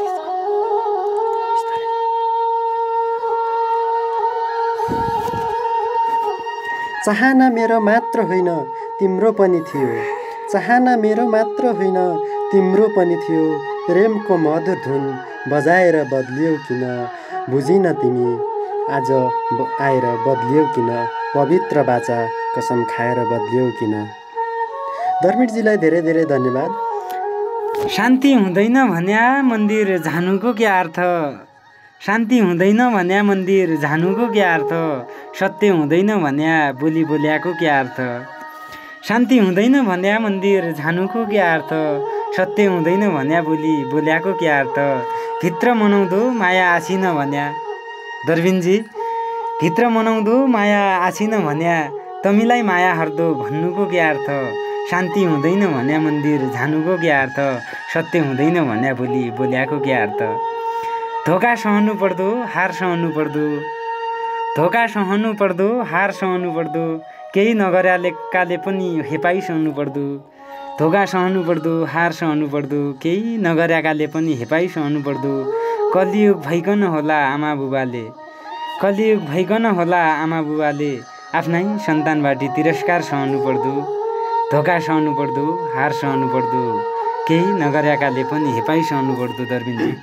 चाहना मेरो मात्र होइन तिम्रो पनि थियो चाहना मेरो मात्र होइन तिम्रो पनि थियो प्रेमको मधुर धुन बजाएर बदलियौ किन बुझिन तिमी आज आएर बदलियौ किन पवित्र बाचा कसम खाएर बदलियौ किन। धर्मिटजीलाई धेरै धेरै धन्यवाद।
शान्ति हुँदैन भन्या मन्दिर जानुको के अर्थ शान्ति हुँदैन भन्या मन्दिर जानुको के अर्थ सत्य हुँदैन भन्या बोली बोल्याको के अर्थ शान्ति हुँदैन भन्या मन्दिर जानुको के अर्थ सत्य हुँदैन भन्या बोली बोल्याको के अर्थ भित्र मनाउँदो माया आसिन भन्या दर्बिनजी भित्र मनाउँदो माया आसिन भन्या तमीलाई माया हर्दो भन्नुको के अर्थ शान्ति हुँदैन भन्या मन्दिर जानुको के अर्थ सत्य हुँदैन भन्या बोली बोल्याको के अर्थ धोका सहनु पर्दो हार सहनु पर्दो धोका सहनु पर्दो हार सहनु पर्दो केही नगरेकाले पनि हेपाई सहनु पर्दो धोका सहनु पर्दो हार सहनु पर्दो केही नगरेकाले पनि हेपाई सहनु पर्दो कलियुग भइकन होला आमा बुबाले कलियुग भइकन होला आमा बुबाले आफ्नै सन्तानबाट तिरस्कार सहनु पर्दो धोका सहनु पर्दो हार सहनु पर्दो केही नगरेकाले पनि हेपाई सहनु पर्दो। दर्बिनजी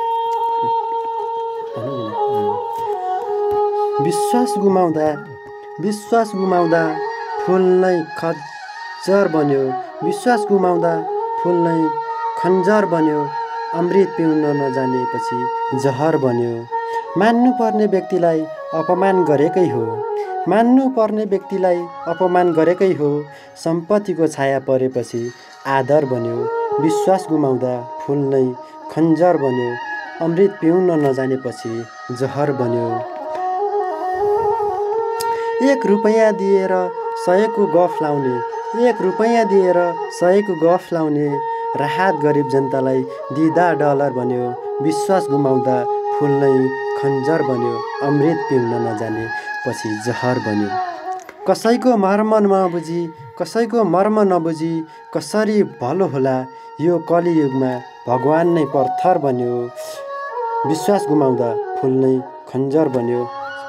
विश्वास गुमाउँदा विश्वास गुमाउँदा फुल नै खच्चर बन्यो विश्वास गुमाउँदा फुल नै खन्जर बन्यो अमृत पिउन नजानेपछि जहर बन्यो मान्नु पर्ने व्यक्तिलाई अपमान गरेकै हो मान्नु पर्ने व्यक्तिलाई अपमान गरेकै हो सम्पत्तिको छाया परेपछि आदर बन्यो विश्वास गुमाउँदा फुल नै खन्जर बन्यो अमृत पिउन नजानेपछि जहर बन्यो एक रुपैयाँ दिएर सयको गफ लाउने एक रुपैयाँ दिएर सयको गफ लाउने राहत गरिब जनतालाई दिँदा डलर बन्यो विश्वास गुमाउँदा फुल नै खन्जर बन्यो अमृत पिउन नजाने पछि जहर बन्यो कसैको मर्म नबुझी कसैको मर्म नबुझी कसरी भलो होला यो कलियुगमा भगवान नै पत्थर बन्यो विश्वास गुमाउँदा फुल नै खन्जर बन्यो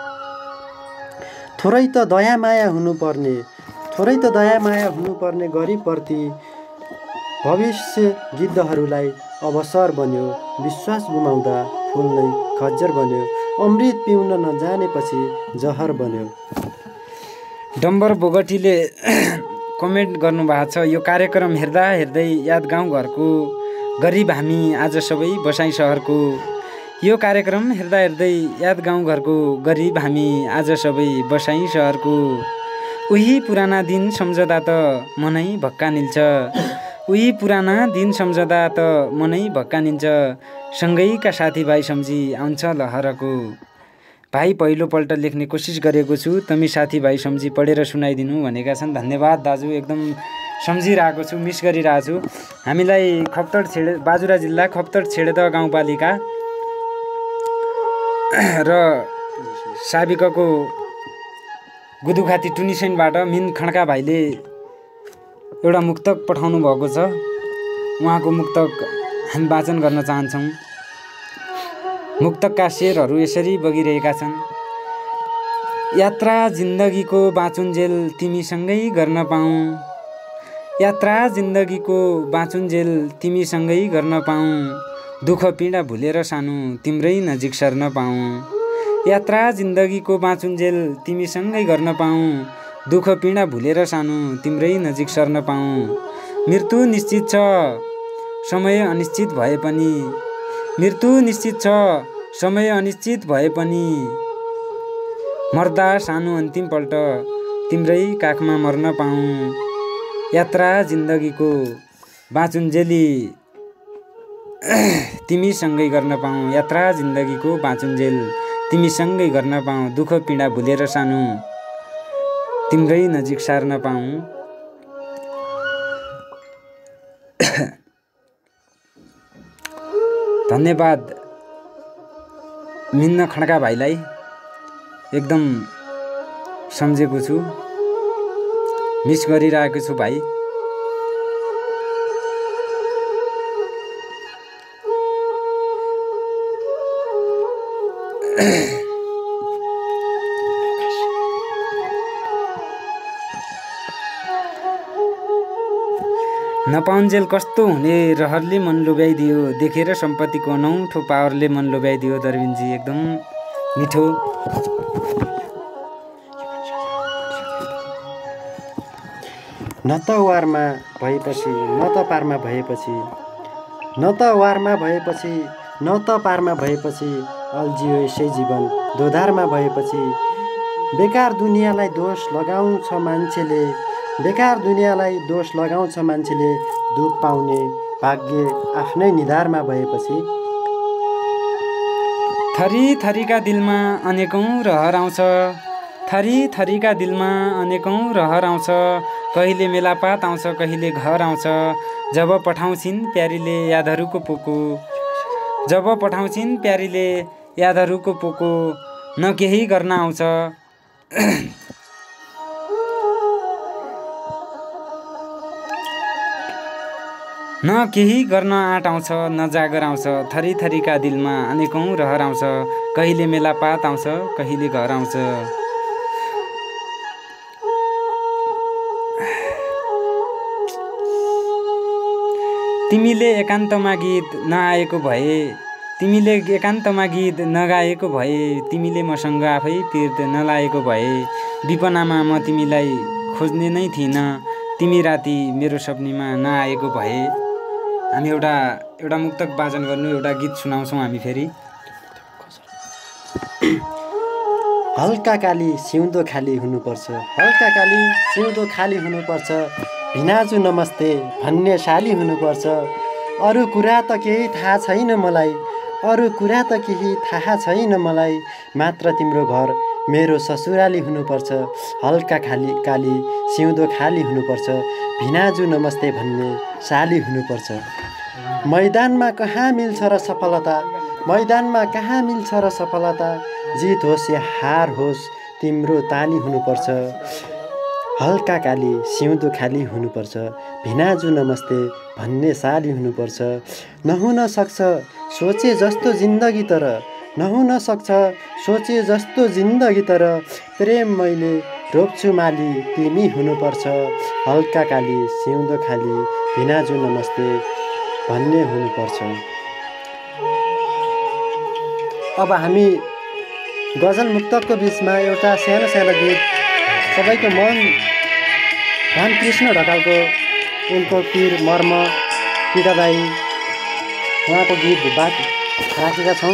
थोरै त दया माया हुनुपर्ने थोरै त दया माया हुनुपर्ने गरिबप्रति भविष्य गिद्धहरूलाई अवसर बन्यो विश्वास गुमाउँदा फुल नै खज्जर बन्यो अमृत पिउन नजानेपछि जहर बन्यो।
डम्बर बोगटीले कमेन्ट गर्नुभएको छ यो कार्यक्रम हेर्दा हेर्दै याद गाउँघरको गरिब हामी आज सबै बसाइ सहरको यो कार्यक्रम हेर्दा हेर्दै याद गाउँघरको गरिब हामी आज सबै बसाइ सहरको उही पुराना दिन सम्झदा त मनै भक्का निल्छ उही पुराना दिन सम्झदा त मनै भक्का निल्छ सँगैका साथीभाइ सम्झी आउँछ लहरको। भाइ पहिलोपल्ट लेख्ने कोसिस गरेको छु तमी साथीभाइ सम्झी पढेर सुनाइदिनु भनेका छन्। धन्यवाद दाजु एकदम सम्झिरहेको छु मिस गरिरहेको छु। हामीलाई खप्तड छेडे बाजुरा जिल्ला खप्तड छेडेद गाउँपालिका र साबिकको गुदुखाती टुनिसेनबाट मिन खड्का भाइले एउटा मुक्तक पठाउनु भएको छ उहाँको मुक्तक हामी वाचन गर्न चाहन्छौँ। मुक्तकका शेरहरू यसरी बगिरहेका छन्। यात्रा जिन्दगीको बाँचुन्जेल तिमीसँगै गर्न पाऊँ यात्रा जिन्दगीको बाँचुन्जेल तिमीसँगै गर्न पाऊँ दुःख पीडा भुलेर सानो तिम्रै नजिक सर्न पाऊँ यात्रा जिन्दगीको बाँचुन्जेल तिमीसँगै गर्न पाऊँ दुःख पीडा भुलेर सानो तिम्रै नजिक सर्न पाऊँ मृत्यु निश्चित छ समय अनिश्चित भए पनि मृत्यु निश्चित छ समय अनिश्चित भए पनि मर्दा सानो अन्तिम पल्ट तिम्रै काखमा मर्न पाऊँ। यात्रा जिन्दगीको बाँचुन्जेली तिमीसँगै गर्न पाऊँ। यात्रा जिन्दगीको बाँचुन्जेल तिमीसँगै गर्न पाऊँ। दुःख पीडा भुलेर सानो तिम्रै नजिक सार्न पाऊँ। धन्यवाद मिन्न खड्का भाइलाई, एकदम सम्झेको छु, मिस गरिरहेको छु भाइ। नपाउन्जेल कस्तो हुने रहरले मन लोभ्याइदियो, देखेर सम्पत्तिको अनौठो पावरले मन लोभ्याइदियो। दर्बिनजी एकदम मिठो।
न त वारमा भएपछि न त पारमा भएपछि, न त वारमा भएपछि न त पारमा भएपछि, अल्झियो यसै जीवन दोधारमा भएपछि। बेकार दुनियाँलाई दोष लगाउँछ मान्छेले, बेकार दुनियाँलाई दोष लगाउँछ मान्छेले, दुख पाउने भाग्य आफ्नै निधारमा भएपछि।
थरी थरीका दिलमा अनेकौं रहर आउँछ, थरी थरीका दिलमा अनेकौं रहर आउँछ। कहिले मेलापात आउँछ, कहिले घर आउँछ। जब पठाउँछिन् प्यारीले यादहरूको पोको, जब पठाउँछिन् प्यारीले यादहरूको पोको, न केही गर्न आउँछ न केही गर्न आँट आउँछ, न जागर आउँछ। थरी थरीका दिलमा अनेकौं रहर आउँछ, कहिले मेलापात आउँछ, कहिले घर आउँछ। तिमीले एकान्तमा गीत नआएको भए, तिमीले एकान्तमा गीत नगाएको भए, तिमीले मसँग आफै पिर नलाएको भए, विपनामा म तिमीलाई खोज्ने नै थिइनँ, तिमी राति मेरो सपनीमा नआएको भए। हामी एउटा एउटा मुक्तक वाचन गर्नु, एउटा गीत सुनाउँछौँ हामी फेरि।
हल्का काली सिउँदो खाली हुनुपर्छ, हल्का काली सिउँदो खाली हुनुपर्छ, भिनाजु नमस्ते भन्ने साली हुनुपर्छ। अरू कुरा त केही थाहा छैन मलाई, अरू कुरा त केही थाहा छैन मलाई, मात्र तिम्रो घर मेरो ससुराली हुनुपर्छ। हल्का खाली काली सिउँदो खाली हुनुपर्छ, भिनाजु नमस्ते भन्ने साली हुनुपर्छ। मैदानमा कहाँ मिल्छ र सफलता, मैदानमा कहाँ मिल्छ र सफलता, जित होस् या हार होस् तिम्रो ताली हुनुपर्छ। हल्का काली सिउँदो खाली हुनुपर्छ, भिनाजु नमस्ते भन्ने साली हुनुपर्छ। नहुन सक्छ सोचे जस्तो जिन्दगी तर, नहुन सक्छ सोचे जस्तो जिन्दगी तर, प्रेम मैले रोप्छु माली तिमी हुनुपर्छ। हल्का काली सिउँदो खाली भिनाजु नमस्ते भन्ने हुनुपर्छ। अब हामी गजल मुक्तकको बिचमा एउटा सानो सानो गीत, सबैको मन रामकृष्ण ढकालको उनको पीर मर्म पीडादाई उहाँको गीत बात राखेका छौँ।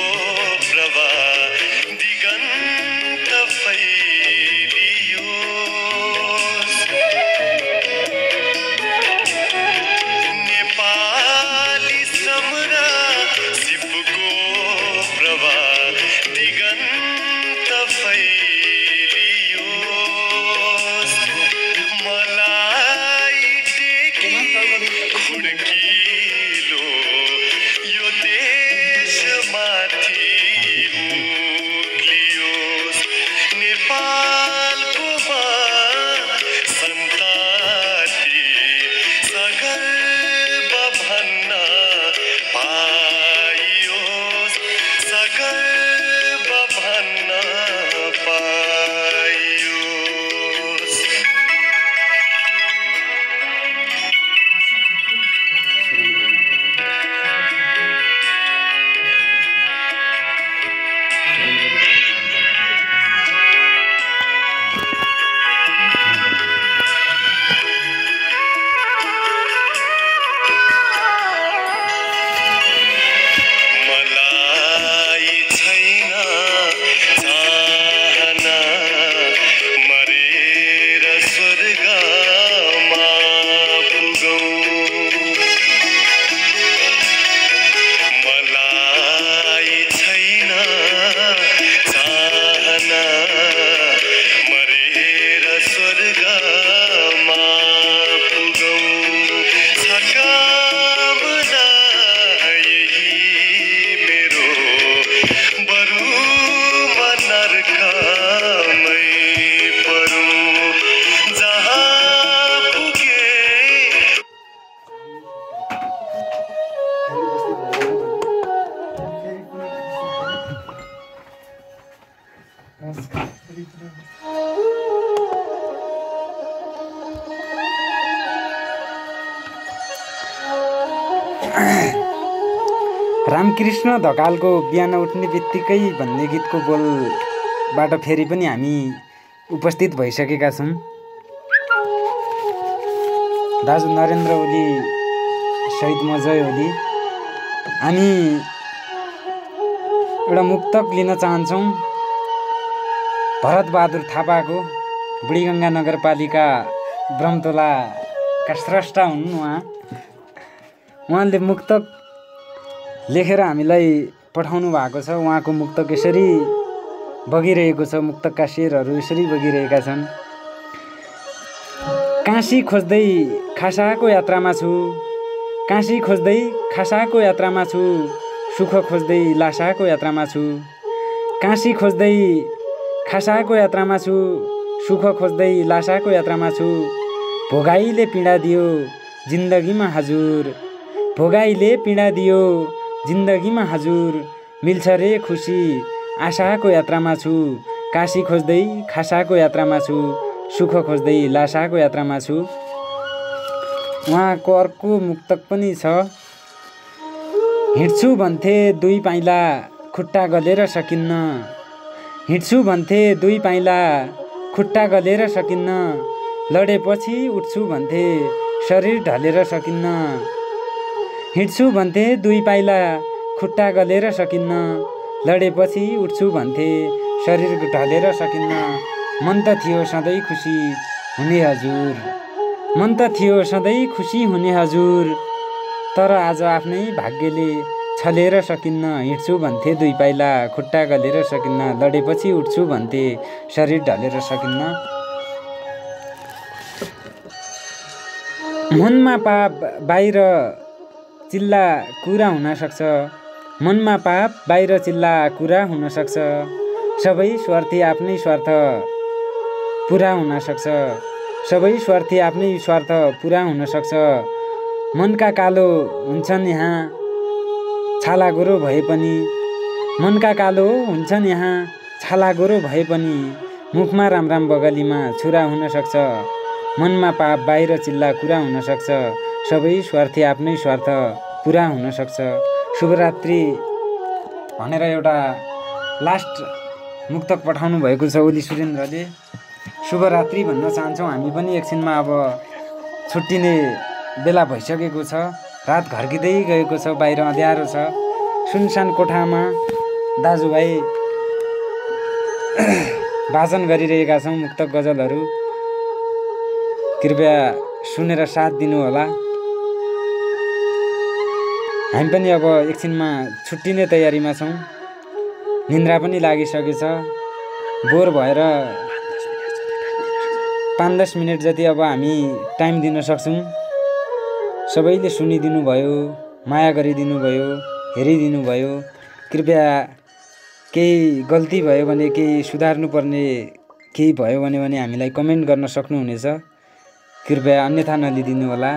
दिगन्त फैलियो
रामकृष्ण ढकालको बिहान उठ्ने बित्तिकै भन्ने गीतको बोलबाट फेरि पनि हामी उपस्थित भइसकेका छौँ। दाजु नरेन्द्र ओली सहित म जय ओली हामी एउटा मुक्तक लिन चाहन्छौँ। भरतबहादुर थापाको बुढीगङ्गा नगरपालिका ब्रह्मतोलाका स्रष्टा हुन् उहाँ। उहाँले मुक्तक लेखेर हामीलाई पठाउनु भएको छ। उहाँको मुक्तक यसरी बगिरहेको छ, मुक्तकका शेरहरू यसरी बगिरहेका छन्। काशी खोज्दै खासाको यात्रामा छु, काशी खोज्दै खासाको यात्रामा छु, सुख खोज्दै लासाको यात्रामा छु, काशी खोज्दै खासाको यात्रामा छु, सुख खोज्दै लासाको यात्रामा छु। भोगाईले पीडा दियो जिन्दगीमा हजुर, भोगाईले पीडा दियो जिन्दगीमा हजुर, मिल्छ रे खुसी आशाको यात्रामा छु, काशी खोज्दै खासाको यात्रामा छु, सुख खोज्दै लासाको यात्रामा छु। उहाँको अर्को मुक्तक पनि छ। हिँड्छु भन्थे दुई पाइला खुट्टा गलेर सकिन्न, हिँड्छु भन्थे दुई पाइला खुट्टा गलेर सकिन्न, लडेपछि उठ्छु भन्थे शरीर ढलेर सकिन्न, हिँड्छु भन्थे दुई पाइला खुट्टा गलेर सकिन्न, लडेपछि उठ्छु भन्थे शरीर ढलेर सकिन्न। मन त थियो सधैँ खुसी हुने हजुर, मन त थियो सधैँ खुसी हुने हजुर, तर आज आफ्नै भाग्यले छलेर सकिन्न, हिँड्छु भन्थे दुई पाइला खुट्टा गलेर सकिन्न, लडेपछि उठ्छु भन्थे शरीर ढलेर सकिन्न। मनमा पाप बाहिर चिल्ला कुरा हुन सक्छ, मनमा पाप बाहिर चिल्ला कुरा हुन सक्छ, सबै स्वार्थी आफ्नै स्वार्थ पुरा हुन सक्छ, सबै स्वार्थी आफ्नै स्वार्थ पुरा हुन सक्छ। मनका कालो हुन्छन् यहाँ छाला गोरो भए पनि, मनका कालो हुन्छन् यहाँ छाला गोरो भए पनि, मुखमा राम राम बगलीमा छुरा हुन सक्छ, मनमा पाप बाहिर चिल्ला कुरा हुन सक्छ, सबै स्वार्थी आफ्नै स्वार्थ पुरा हुन सक्छ। शुभरात्रि भनेर एउटा लास्ट मुक्तक पठाउनु भएको छ ओली सुरेन्द्रले। शुभरात्रि भन्न चाहन्छौँ हामी पनि। एकछिनमा अब छुट्टिने बेला भइसकेको छ, रात घर्किँदै गएको छ, बाहिर अँध्यारो छ। सुनसान कोठामा दाजुभाइ वाचन गरिरहेका छौँ मुक्तक गजलहरू, कृपया सुनेर साथ दिनुहोला। हामी पनि अब एकछिनमा छुट्टिने तयारीमा छौँ, निन्द्रा पनि लागिसकेछ। बोर भएर पाँच दस मिनट जति अब हामी टाइम दिन सक्छौँ। सबैले सुनिदिनु भयो, माया गरिदिनु भयो, हेरिदिनु भयो। कृपया केही गल्ती भयो भने, केही सुधार्नुपर्ने केही भयो भने भने हामीलाई कमेन्ट गर्न सक्नुहुनेछ। कृपया अन्यथा नलिदिनु होला।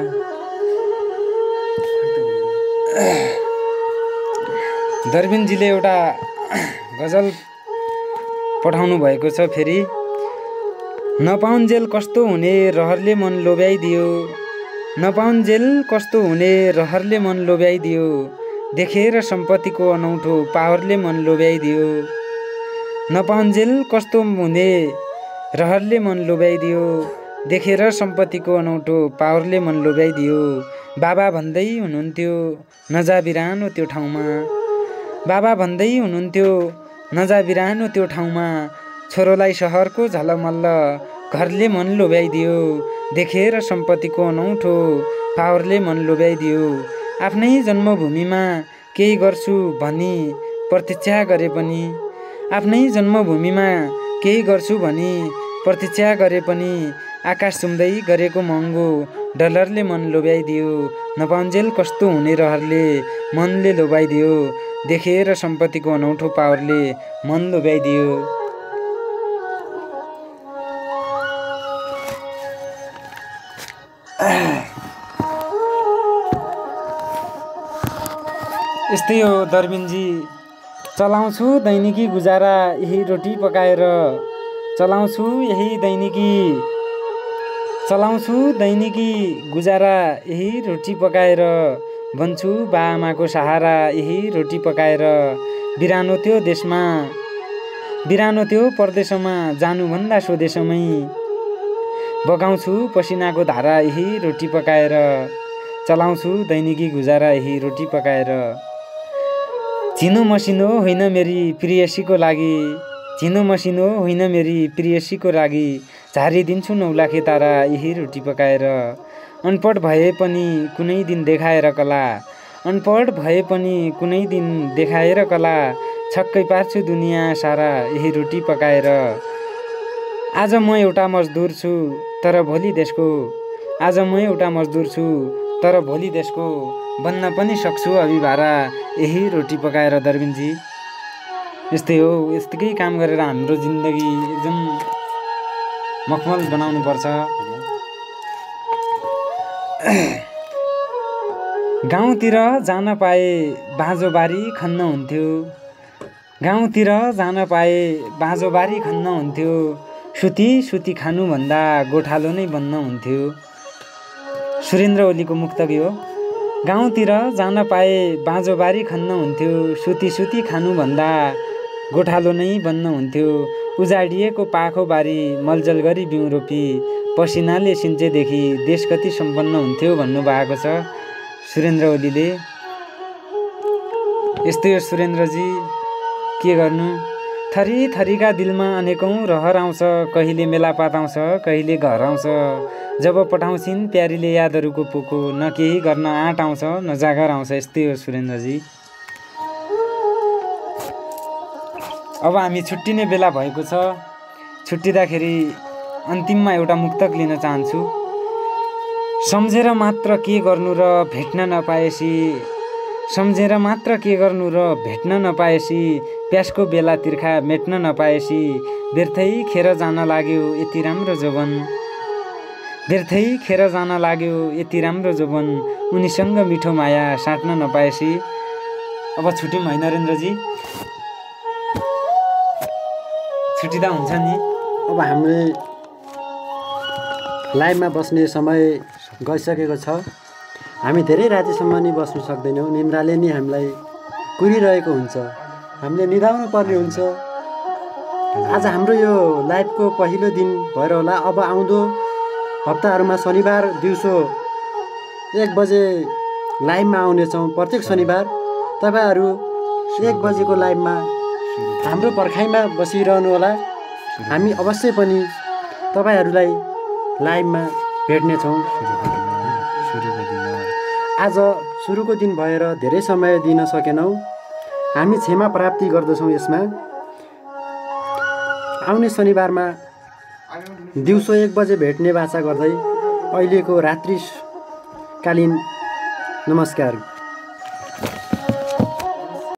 दर्बिनजीले एउटा गजल पठाउनु भएको छ फेरि। नपाउन्जेल कस्तो हुने रहरले मन लोभ्याइदियो, नपाउन्जेल कस्तो हुने रहरले मन लोभ्याइदियो, देखेर सम्पत्तिको अनौठो पावरले मन लोभ्याइदियो, नपाउन्जेल कस्तो हुने रहरले मन लोभ्याइदियो, देखेर सम्पत्तिको अनौठो पावरले मन लोभ्याइदियो। बाबा भन्दै हुनुहुन्थ्यो नजा बिरानो त्यो ठाउँमा, बाबा भन्दै हुनुहुन्थ्यो नजा बिरानो त्यो ठाउँमा, छोरोलाई सहरको झलमल्ल घरले मन लोभ्याइदियो, देखेर सम्पत्तिको अनौठो पावरले मन लोभ्याइदियो। आफ्नै जन्मभूमिमा केही गर्छु भनी प्रतीक्षा गरे पनि, आफ्नै जन्मभूमिमा केही गर्छु भनी प्रतीक्षा गरे पनि, आकाश चुम्दै गरेको महँगो डलरले मन लोभ्याइदियो, नपाउन्जेल कस्तो हुने रहरले मनले लोभ्याइदियो, देखेर सम्पत्तिको अनौठो पावरले मन लोभ्याइदियो। यस्तै हो दर्बिनजी, चलाउँछु दैनिकी गुजारा यही रोटी पकाएर चलाउँछु यही दैनिकी चलाउँछु दैनिकी गुजारा यही रोटी पकाएर बन्छु बाआमाको सहारा यही रोटी पकाएर बिरानो त्यो देशमा बिरानो त्यो परदेशमा जानुभन्दा स्वदेशमै बगाउँछु पसिनाको धारा यही रोटी पकाएर चलाउँछु दैनिकी गुजारा यही रोटी पकाएर झिनो मसिनो होइन मेरी प्रियसीको लागि झिनो मसिनो होइन मेरी प्रियसीको लागि झारिदिन्छु नौलाखे तारा यही रोटी पकाएर अनपढ भए पनि कुनै दिन देखाएर कला अनपढ भए पनि कुनै दिन देखाएर कला छक्कै पार्छु दुनियाँ सारा यही रोटी पकाएर आज म एउटा मजदुर छु तर भोलि देशको आज म एउटा मजदुर छु तर भोलि देशको बन्न पनि सक्छु अभिभारा यही रोटी पकाएर दर्बिनजी। यस्तै हो, यस्तै काम गरेर हाम्रो जिन्दगी एकदम मखमल बनाउनु पर्छ। गाउँतिर जान पाए बाँझोबारी खन्न हुन्थ्यो गाउँतिर जान पाए बाँझोबारी खन्न हुन्थ्यो सुती सुती खानुभन्दा गोठालो नै बन्न हुन्थ्यो। सुरेन्द्र ओलीको मुक्तक हो। गाउँतिर जान पाए बाँझोबारी खन्न हुन्थ्यो सुती सुती खानुभन्दा गोठालो नै बन्न हुन्थ्यो। उजाडिएको पाखो बारी मलजल गरी बिउँ रोपी पसिनाले सिन्चेदेखि देश कति सम्पन्न हुन्थ्यो भन्नुभएको छ सुरेन्द्र ओलीले। यस्तै हो सुरेन्द्रजी, के गर्नु, थरी थरीका दिलमा अनेकौँ रहर आउँछ, कहिले मेलापात आउँछ कहिले घर आउँछ। जब पठाउँछिन् प्यारीले यादहरूको पोको, न केही गर्न आँट आउँछ न जागर आउँछ। यस्तै हो सुरेन्द्रजी। अब हामी छुट्टिने बेला भएको छ। छुट्टिँदाखेरि अन्तिममा एउटा मुक्तक लिन चाहन्छु। सम्झेर मात्र के गर्नु र भेट्न नपाएसी सम्झेर मात्र के गर्नु र भेट्न नपाएसी प्यासको बेला तिर्खा मेट्न नपाएसी व्यर्थै खेर जान लाग्यो यति राम्रो जोवन व्यर्थै खेर जान लाग्यो यति राम्रो जोवन उनीसँग मिठो माया साट्न नपाएसी। अब छुट्यौँ है नरेन्द्रजी, छुट्टिँदा हुन्छ नि।
अब हामीले लाइभमा बस्ने समय गइसकेको छ। हामी धेरै रातिसम्म नि बस्नु सक्दैनौँ। निन्द्राले नि हामीलाई कुरिरहेको हुन्छ, हामीले निदाउनु पर्ने हुन्छ। आज हाम्रो यो लाइभको पहिलो दिन भएर होला। अब आउँदो हप्ताहरूमा शनिबार दिउँसो एक बजे लाइभमा आउनेछौँ। प्रत्येक शनिबार तपाईँहरू एक बजेको लाइभमा हाम्रो पर्खाइमा बसिरहनु होला। हामी अवश्य पनि तपाईँहरूलाई लाइभमा भेट्नेछौँ। आज सुरुको दिन भएर धेरै समय दिन सकेनौँ, हामी क्षमा प्राप्ति गर्दछौँ। यसमा आउने शनिबारमा दिउँसो एक बजे भेट्ने बाचा गर्दै अहिलेको रात्रिकालीन नमस्कार।